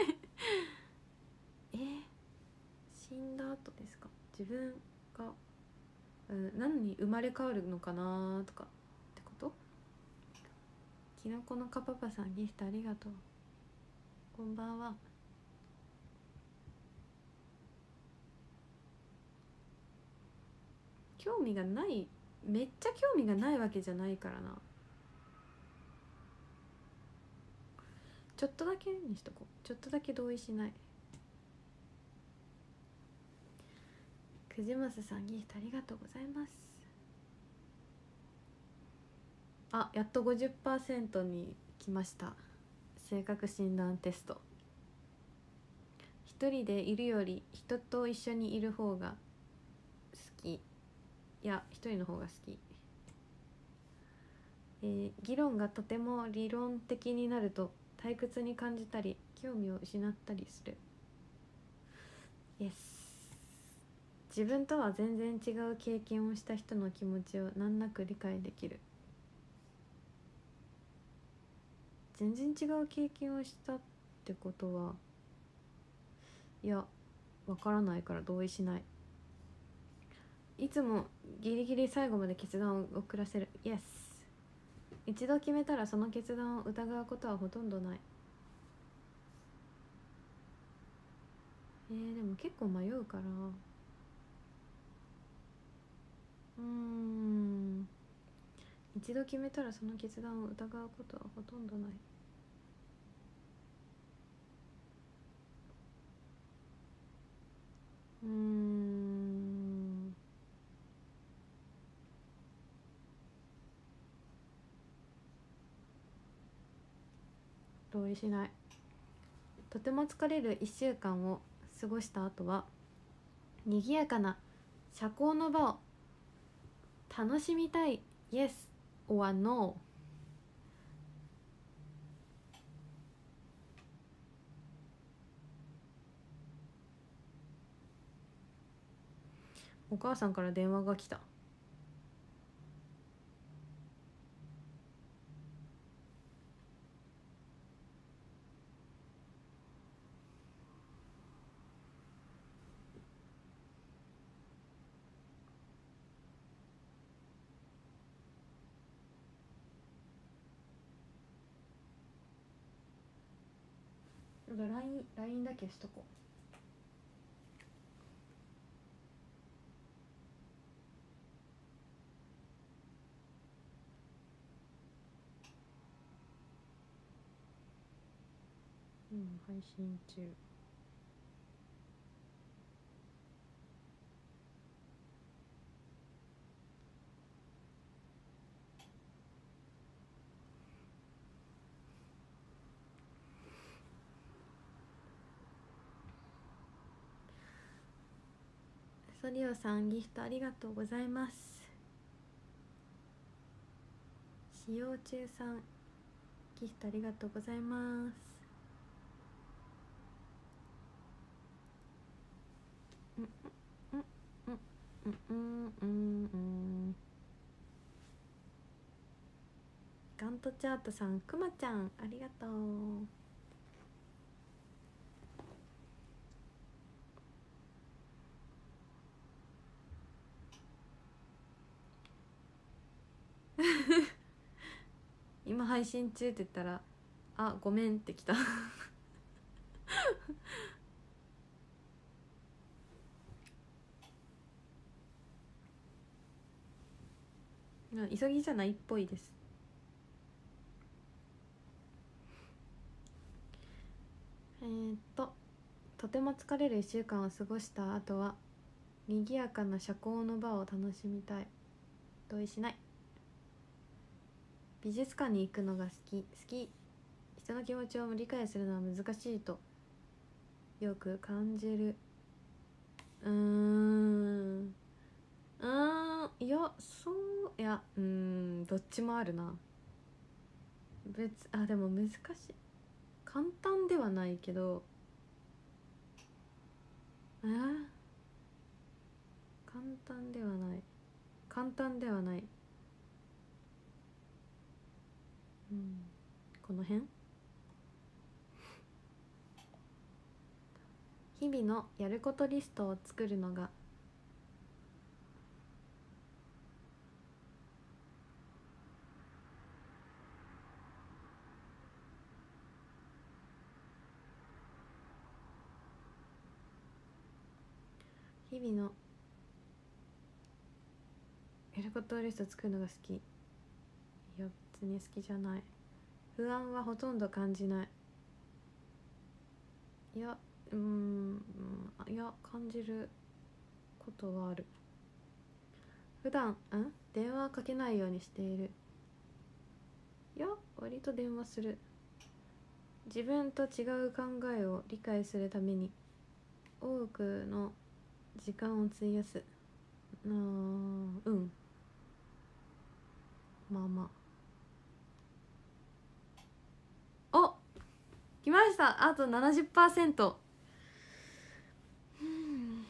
[SPEAKER 1] えー、死んだ後ですか。自分が、うん、何に生まれ変わるのかなとかってこと。きのこのかパパさん、ギフトありがとう。こんばんは。興味がない、めっちゃ興味がないわけじゃないからな。ちょっとだけにしとこう。ちょっとだけ同意しない。くじますさん、ギフトありがとうございます。あ、やっと ごじゅっパーセント に来ました。性格診断テスト。一人でいるより人と一緒にいる方が好き。いや一人の方が好き。えー、議論がとても理論的になると退屈に感じたり興味を失ったりする。イエス。自分とは全然違う経験をした人の気持ちを難なく理解できる。全然違う経験をしたってことは、いやわからないから同意しない。いつもギリギリ最後まで決断を遅らせる。イエス。一度決めたらその決断を疑うことはほとんどない。えー、でも結構迷うから、うーん一度決めたらその決断を疑うことはほとんどない。うーん同意しない。とても疲れるいっしゅうかんを過ごした後は賑やかな社交の場を楽しみたい。 Yes or No。 お母さんから電話が来た。 ライン ライン だけしとこう。うん、配信中。ソリオさんギフトありがとうございます。使用中さんギフトありがとうございます。うんうんうんうんうんうんうん。ガントチャートさん、くまちゃんありがとう。今配信中って言ったら、あ、ごめんってきた。急ぎじゃないっぽいです。えー、っととても疲れるいっしゅうかんを過ごした後は賑やかな社交の場を楽しみたい。同意しない。美術館に行くのが好き。好き。人の気持ちを理解するのは難しいとよく感じる。うーんうーんいやそういやうーんどっちもあるな。別あでも難しい。簡単ではないけど、えー、簡単ではない簡単ではない。うん、この辺。日々のやることリストを作るのが日々のやることリスト作るのが好き。いや別に好きじゃない。不安はほとんど感じない。いやうーんいや感じることはある。普段ん電話かけないようにしている。いや割と電話する。自分と違う考えを理解するために多くの時間を費やす。あーうんまあまあ。お来ました。あと ななじゅっパーセント。 うん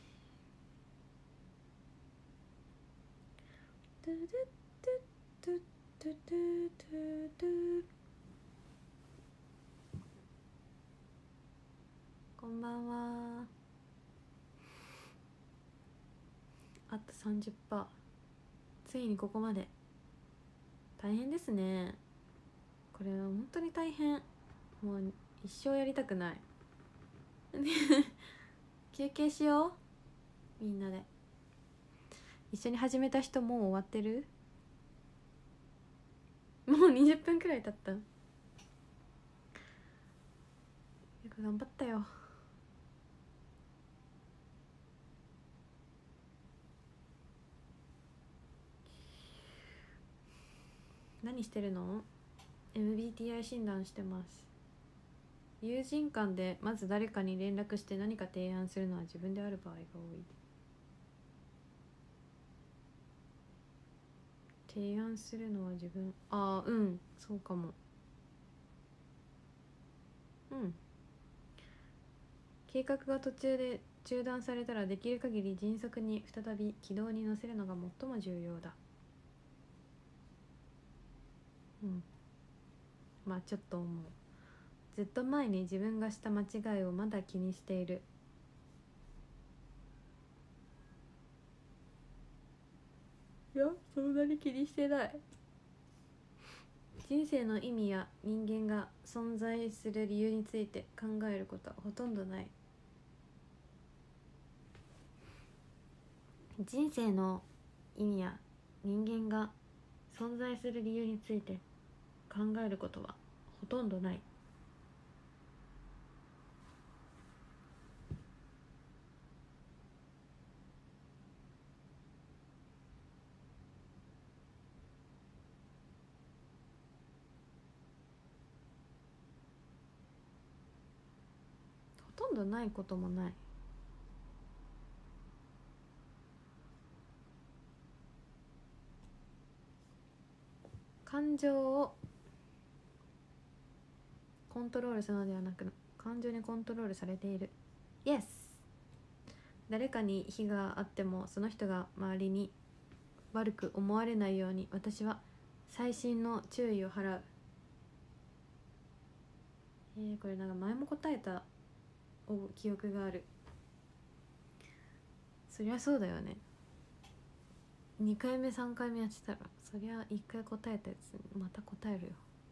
[SPEAKER 1] トゥルトゥトゥトゥトゥトゥトゥ。こんばんは。あと さんじゅっパーセント。 ついにここまで。大変ですねこれ。本当に大変。もう一生やりたくない。休憩しようみんなで。一緒に始めた人もう終わってる？もうにじゅっぷんくらい経った。よく頑張ったよ。何してるの？ エムビーティーアイ 診断してます。友人間でまず誰かに連絡して何か提案するのは自分である場合が多い。提案するのは自分。ああうんそうかも。うん計画が途中で中断されたらできる限り迅速に再び軌道に乗せるのが最も重要だ。うんまあちょっと思う。ずっと前に自分がした間違いをまだ気にしている。いやそんなに気にしてない。 人生の意味や人間が存在する理由について考えることはほとんどない。人生の意味や人間が存在する理由について考えることはほとんどない。ほとんどないこともない。感情をコントロールするのではなく、感情にコントロールされている。 Yes。 誰かに非があってもその人が周りに悪く思われないように私は細心の注意を払う。えー、これなんか前も答えた記憶がある。そりゃそうだよね。にかいめさんかいめやってたらそりゃいっかい答えたやつまた答えるよ。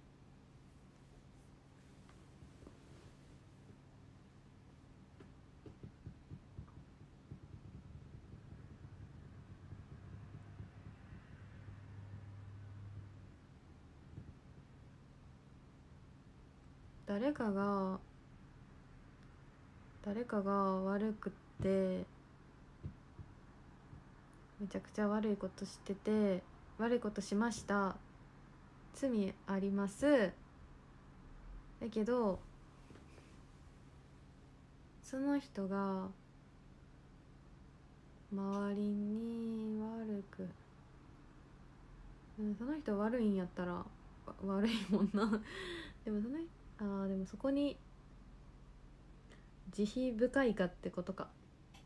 [SPEAKER 1] 誰かが誰かが悪くってめちゃくちゃ悪いことしてて、悪いことしました、罪あります。だけどその人が周りに悪く、うん、その人悪いんやったら悪いもんなでもそのあーでもそこに慈悲深いかってことか。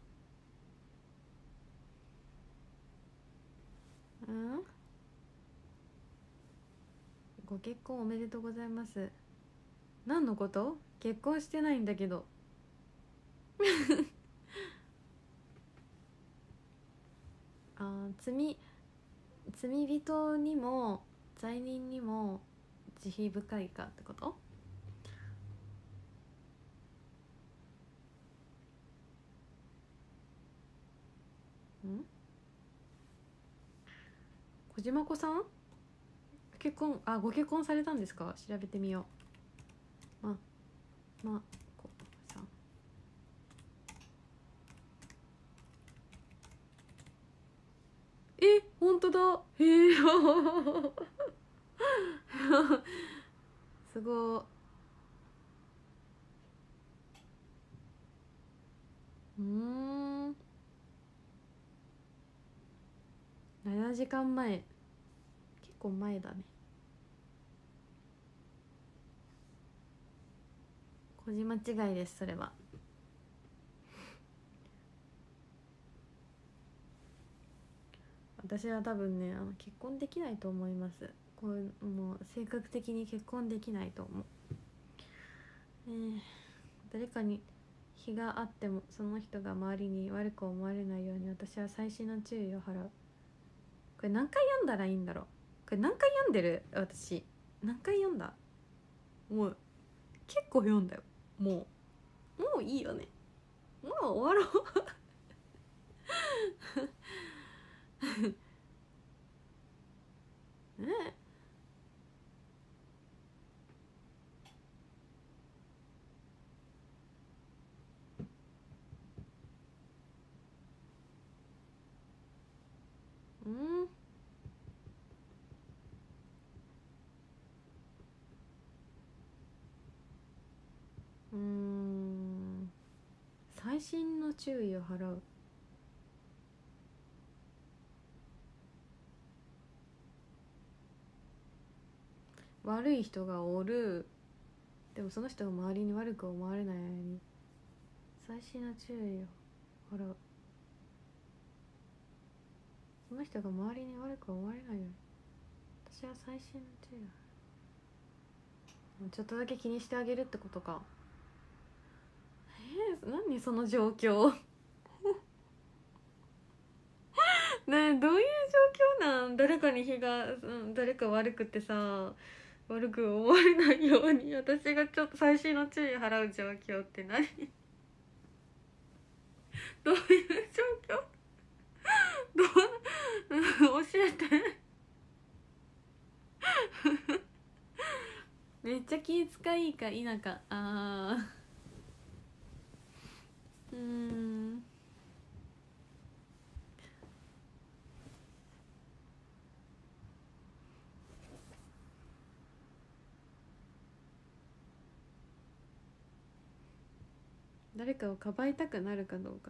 [SPEAKER 1] うん、ご結婚おめでとうございます。何のこと？結婚してないんだけどあ、罪罪人にも罪人にも慈悲深いかってこと？ん？小島子さん結婚、あ、ご結婚されたんですか？調べてみよう。ままこさん、え、本当だ。へえすごー。うーん、ななじかんまえ、結構前だね。小島違いです、それは。私は多分ね、あの結婚できないと思います。こういうもう性格的に結婚できないと思う。えー、誰かに非があってもその人が周りに悪く思われないように私は細心の注意を払う。これ何回読んだらいいんだろう。これ何回読んでる？私何回読んだ？もう結構読んだよ。もうもういいよね。もう終わろうね。うんうーん、細心の注意を払う。悪い人がおる。でもその人が周りに悪く思われないように細心の注意を払う。その人が周りに悪く思われないように私は細心の注意を。ちょっとだけ気にしてあげるってことか。えー、何その状況ねえ、どういう状況なん？誰かに非が、うん、誰か悪くてさ、 悪く思われないように私がちょっと細心の注意を払う状況って何どういう状況どう教えてめっちゃ気遣いか否か。あーうーん誰かをかばいたくなるかどうか。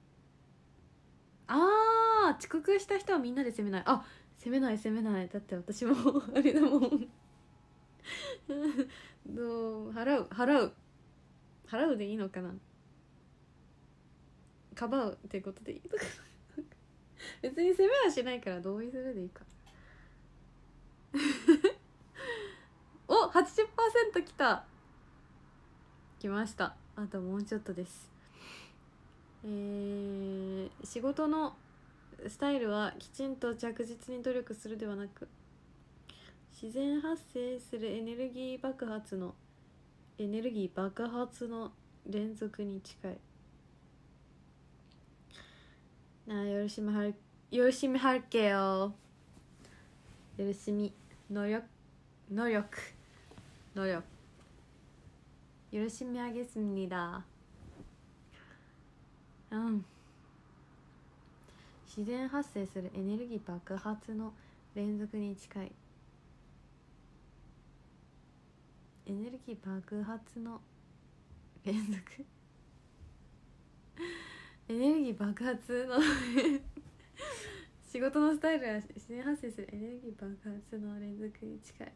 [SPEAKER 1] あー遅刻した人はみんなで責めない。あ責めない責めない。だって私もあれだもんどう払う払う払うでいいのかな。かばうってことでいいのかな別に責めはしないから同意するでいいかお はちじゅっパーセント きた。きました。あともうちょっとです。えー、仕事のスタイルはきちんと着実に努力するではなく、自然発生するエネルギー爆発のエネルギー爆発の連続に近い。나 열심히 할 열심히 할게요. 열심히 노력 노력 노력 열심히 하겠습니다. 음. 自然発生するエネルギー爆発の連続に近い。エネルギー爆発の連続エネルギー爆発の仕事のスタイルは自然発生するエネルギー爆発の連続に近い。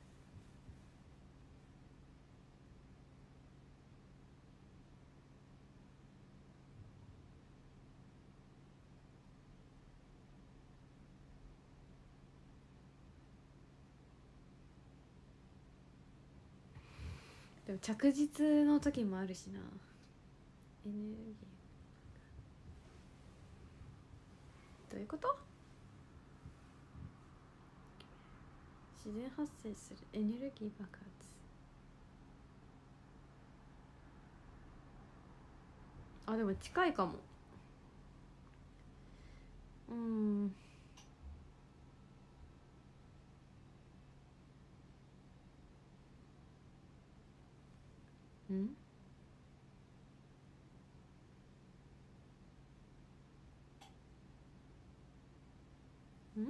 [SPEAKER 1] でも着実の時もあるしな。エネルギーどういうこと？自然発生するエネルギー爆発。あでも近いかも。うーんんん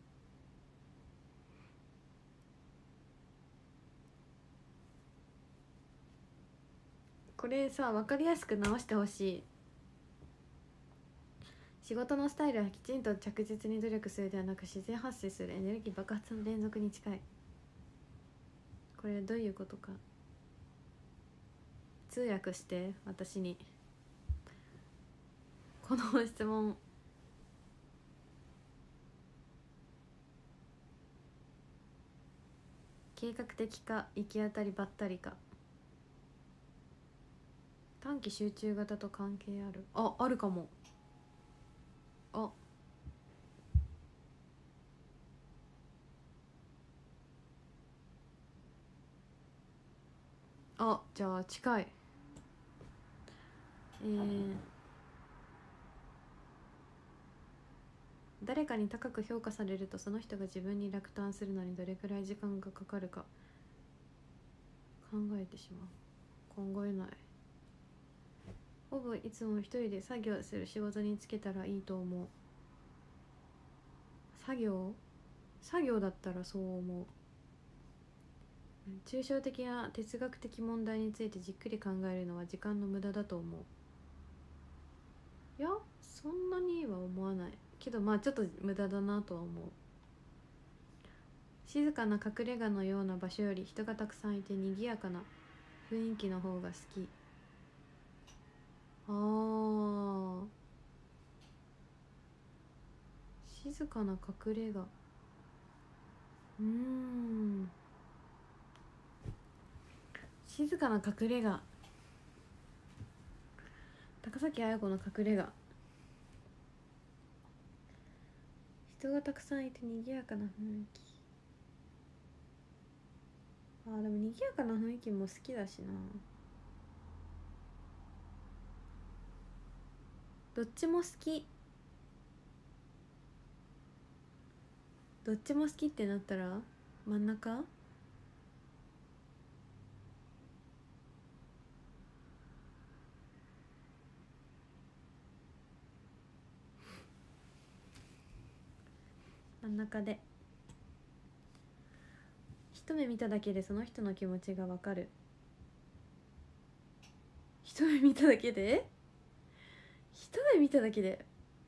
[SPEAKER 1] これさ分かりやすく直してほしい。仕事のスタイルはきちんと着実に努力するではなく、自然発生するエネルギー爆発の連続に近い。これどういうことか通訳して私に。この質問計画的か行き当たりばったりか。短期集中型と関係ある。ああるかも。ああじゃあ近い。えー、誰かに高く評価されるとその人が自分に落胆するのにどれくらい時間がかかるか考えてしまう。考えない。ほぼいつも一人で作業する仕事に就けたらいいと思う。作業作業だったらそう思う。抽象的な哲学的問題についてじっくり考えるのは時間の無駄だと思う。いやそんなには思わないけど、まあちょっと無駄だなとは思う。静かな隠れ家のような場所より人がたくさんいて賑やかな雰囲気の方が好き。あー静かな隠れ家。うーん静かな隠れ家。高崎綾子の隠れ家。人がたくさんいて賑やかな雰囲気。 あーでも賑やかな雰囲気も好きだしな。どっちも好き。どっちも好きってなったら真ん中。真ん中で。一目見ただけでその人の気持ちがわかる。一目見ただけで一目見ただけで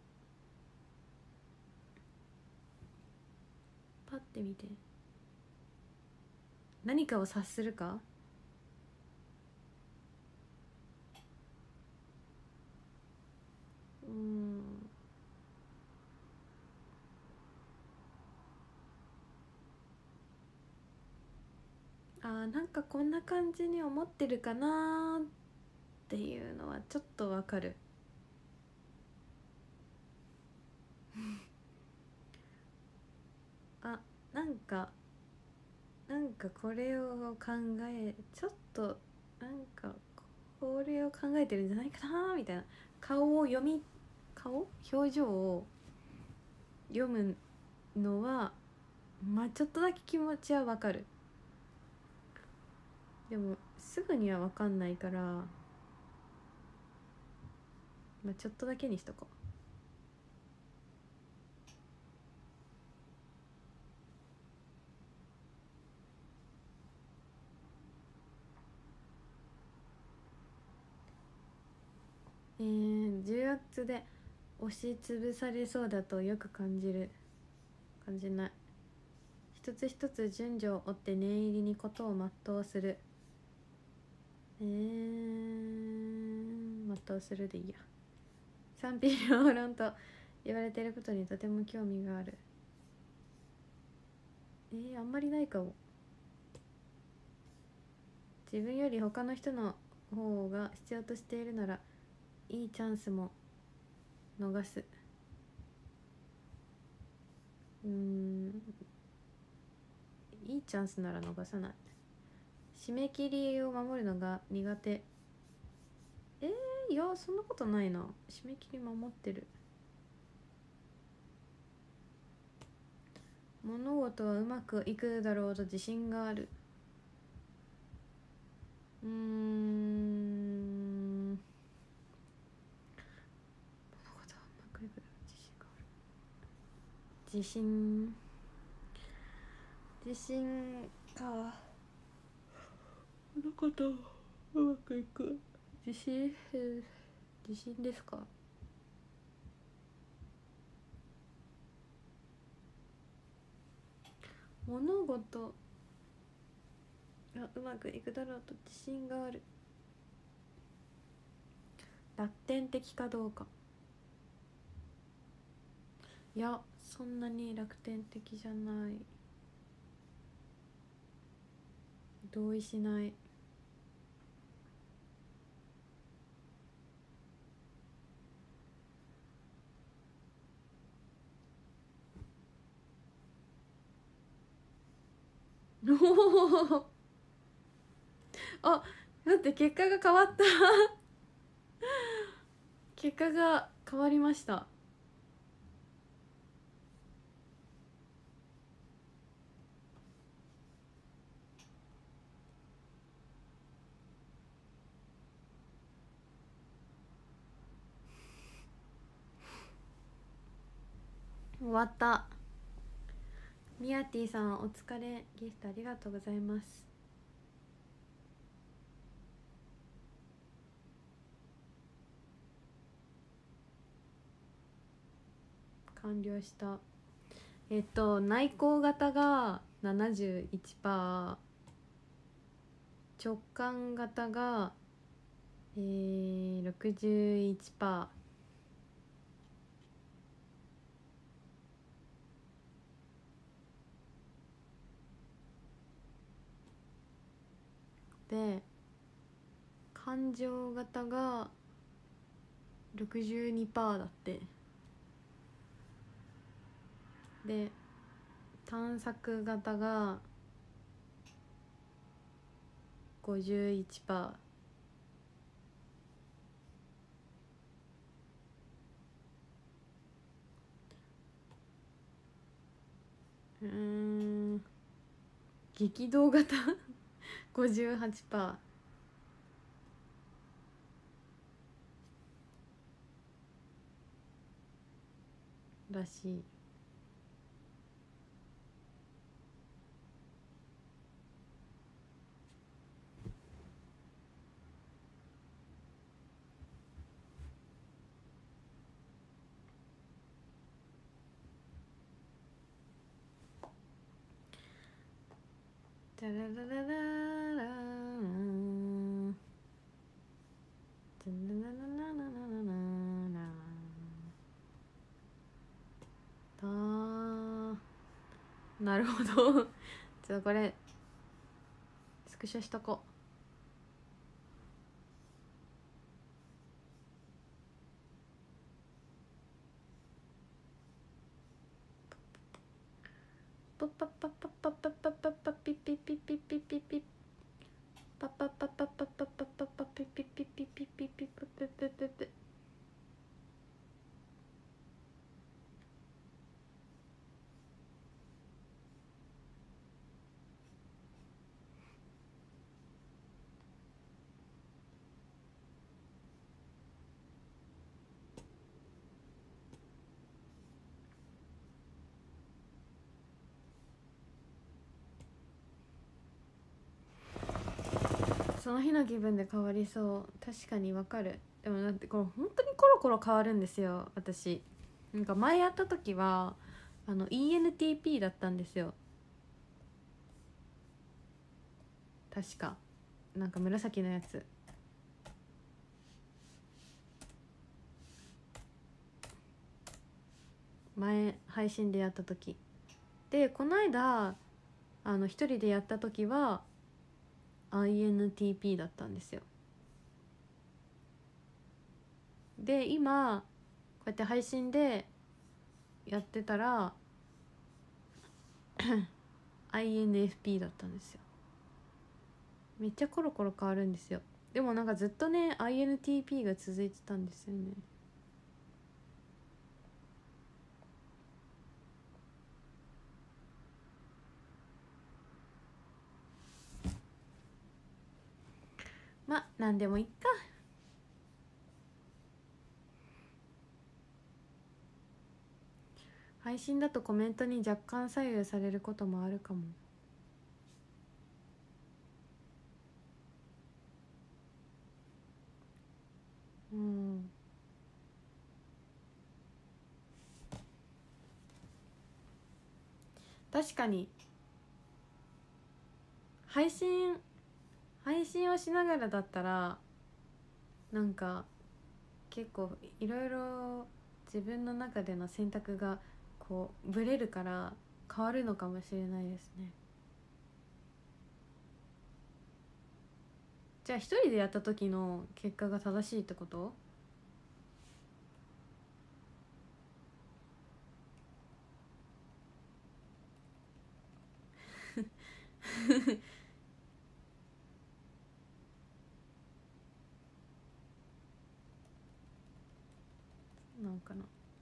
[SPEAKER 1] パッて見て何かを察するか。うーんあーなんかこんな感じに思ってるかなっていうのはちょっとわかる。あなんかなんかこれを考えちょっとなんかこれを考えてるんじゃないかなみたいな顔を読み顔表情を読むのはまあちょっとだけ気持ちはわかる。でもすぐにはわかんないから、まあ、ちょっとだけにしとこう。えー、重圧で押しつぶされそうだとよく感じる。感じない。一つ一つ順序を追って念入りにことを全うする。えー、全うするでいいや。賛否両論と言われていることにとても興味がある。えー、あんまりないかも。自分より他の人の方が必要としているならいいチャンスも逃す。うーんいいチャンスなら逃さない。締め切りを守るのが苦手。えー、いやそんなことないな。締め切り守ってる。物事はうまくいくだろうと自信がある。うーん物事はうまくいくだろう自信がある。自信自信か。物事うまくいく自信自信ですか。物事がうまくいくだろうと自信がある。楽天的かどうか。いやそんなに楽天的じゃない。同意しない。おおあ待って結果が変わった結果が変わりました。終わった。ミヤティさんお疲れ。ギフトありがとうございます。完了した。えっと内向型が ななじゅういちパーセント、 直感型が、えー、ろくじゅういちパーセント、で感情型が ろくじゅうにパーセント だって。で探索型がごじゅういちパーセント。うーん、激動型ごじゅうはちパーセントらしい。タラララララーン、タラララララララララー。なるほどちょっとこれスクショしとこう。パッパッパッパッパッパッパッパッパッピッピッピッピッピッピッピッパッパッパッパッパッパッパッパッパッピッピッピッピッピッピッピッピッピッピッピッピッピッ。その日の気分で変わりそう。確かにわかる。でもだってこれ本当にコロコロ変わるんですよ私。なんか前やった時はあの イーエヌティーピー だったんですよ確か。なんか紫のやつ。前配信でやった時で、この間あの一人でやった時は アイエヌティーピー だったんですよ。で今こうやって配信でやってたらアイエヌエフピー だったんですよ。めっちゃコロコロ変わるんですよ。でもなんかずっとね アイエヌティーピー が続いてたんですよね。ま、なんでもいっか。配信だとコメントに若干左右されることもあるかも。うん、確かに配信配信をしながらだったらなんか結構いろいろ自分の中での選択がこうブレるから変わるのかもしれないですね。じゃあ一人でやった時の結果が正しいってこと？なんかな。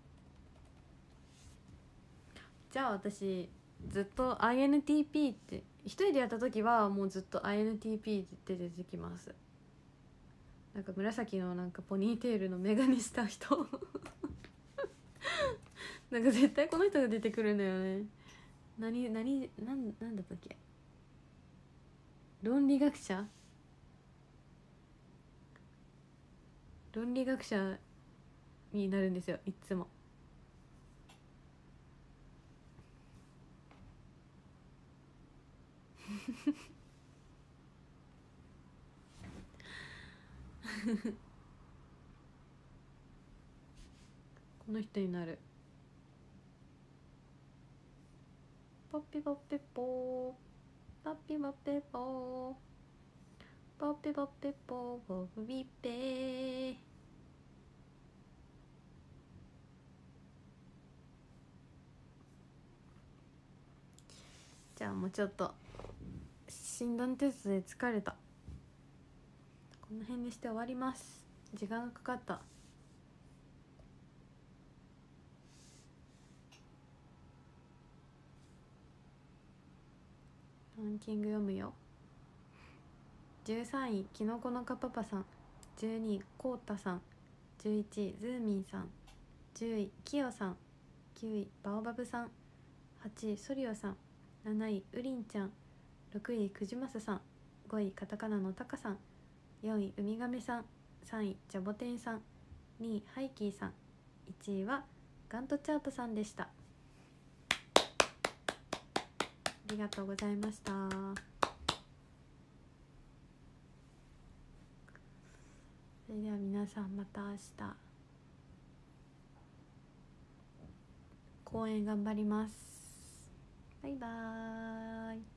[SPEAKER 1] じゃあ私ずっと アイエヌティーピー って一人でやった時はもうずっと アイエヌティーピー って出てきます。なんか紫のなんかポニーテールのメガネした人なんか絶対この人が出てくるんだよね。何何なんなんだったっけ。論理学者論理学者になるんですよいつもこの人になる。ポッピポッピポーポッピポッピポーポッピポッピポーポッピペー。じゃあもうちょっと診断テストで疲れた。 この辺にして終わります。時間がかかった。ランキング読むよ。じゅうさんいきのこのかパパさん、じゅうにいこうたさん、じゅういちいズーミンさん、じゅういきよさん、きゅういバオバブさん、はちいソリオさん、なないウリンちゃん、ろくいクジマスさん、ごいカタカナのタカさん、よんいウミガメさん、さんいジャボテンさん、にいハイキーさん、いちいはガントチャートさんでした。ありがとうございました。それでは皆さんまた明日公演頑張ります。バイバーイ。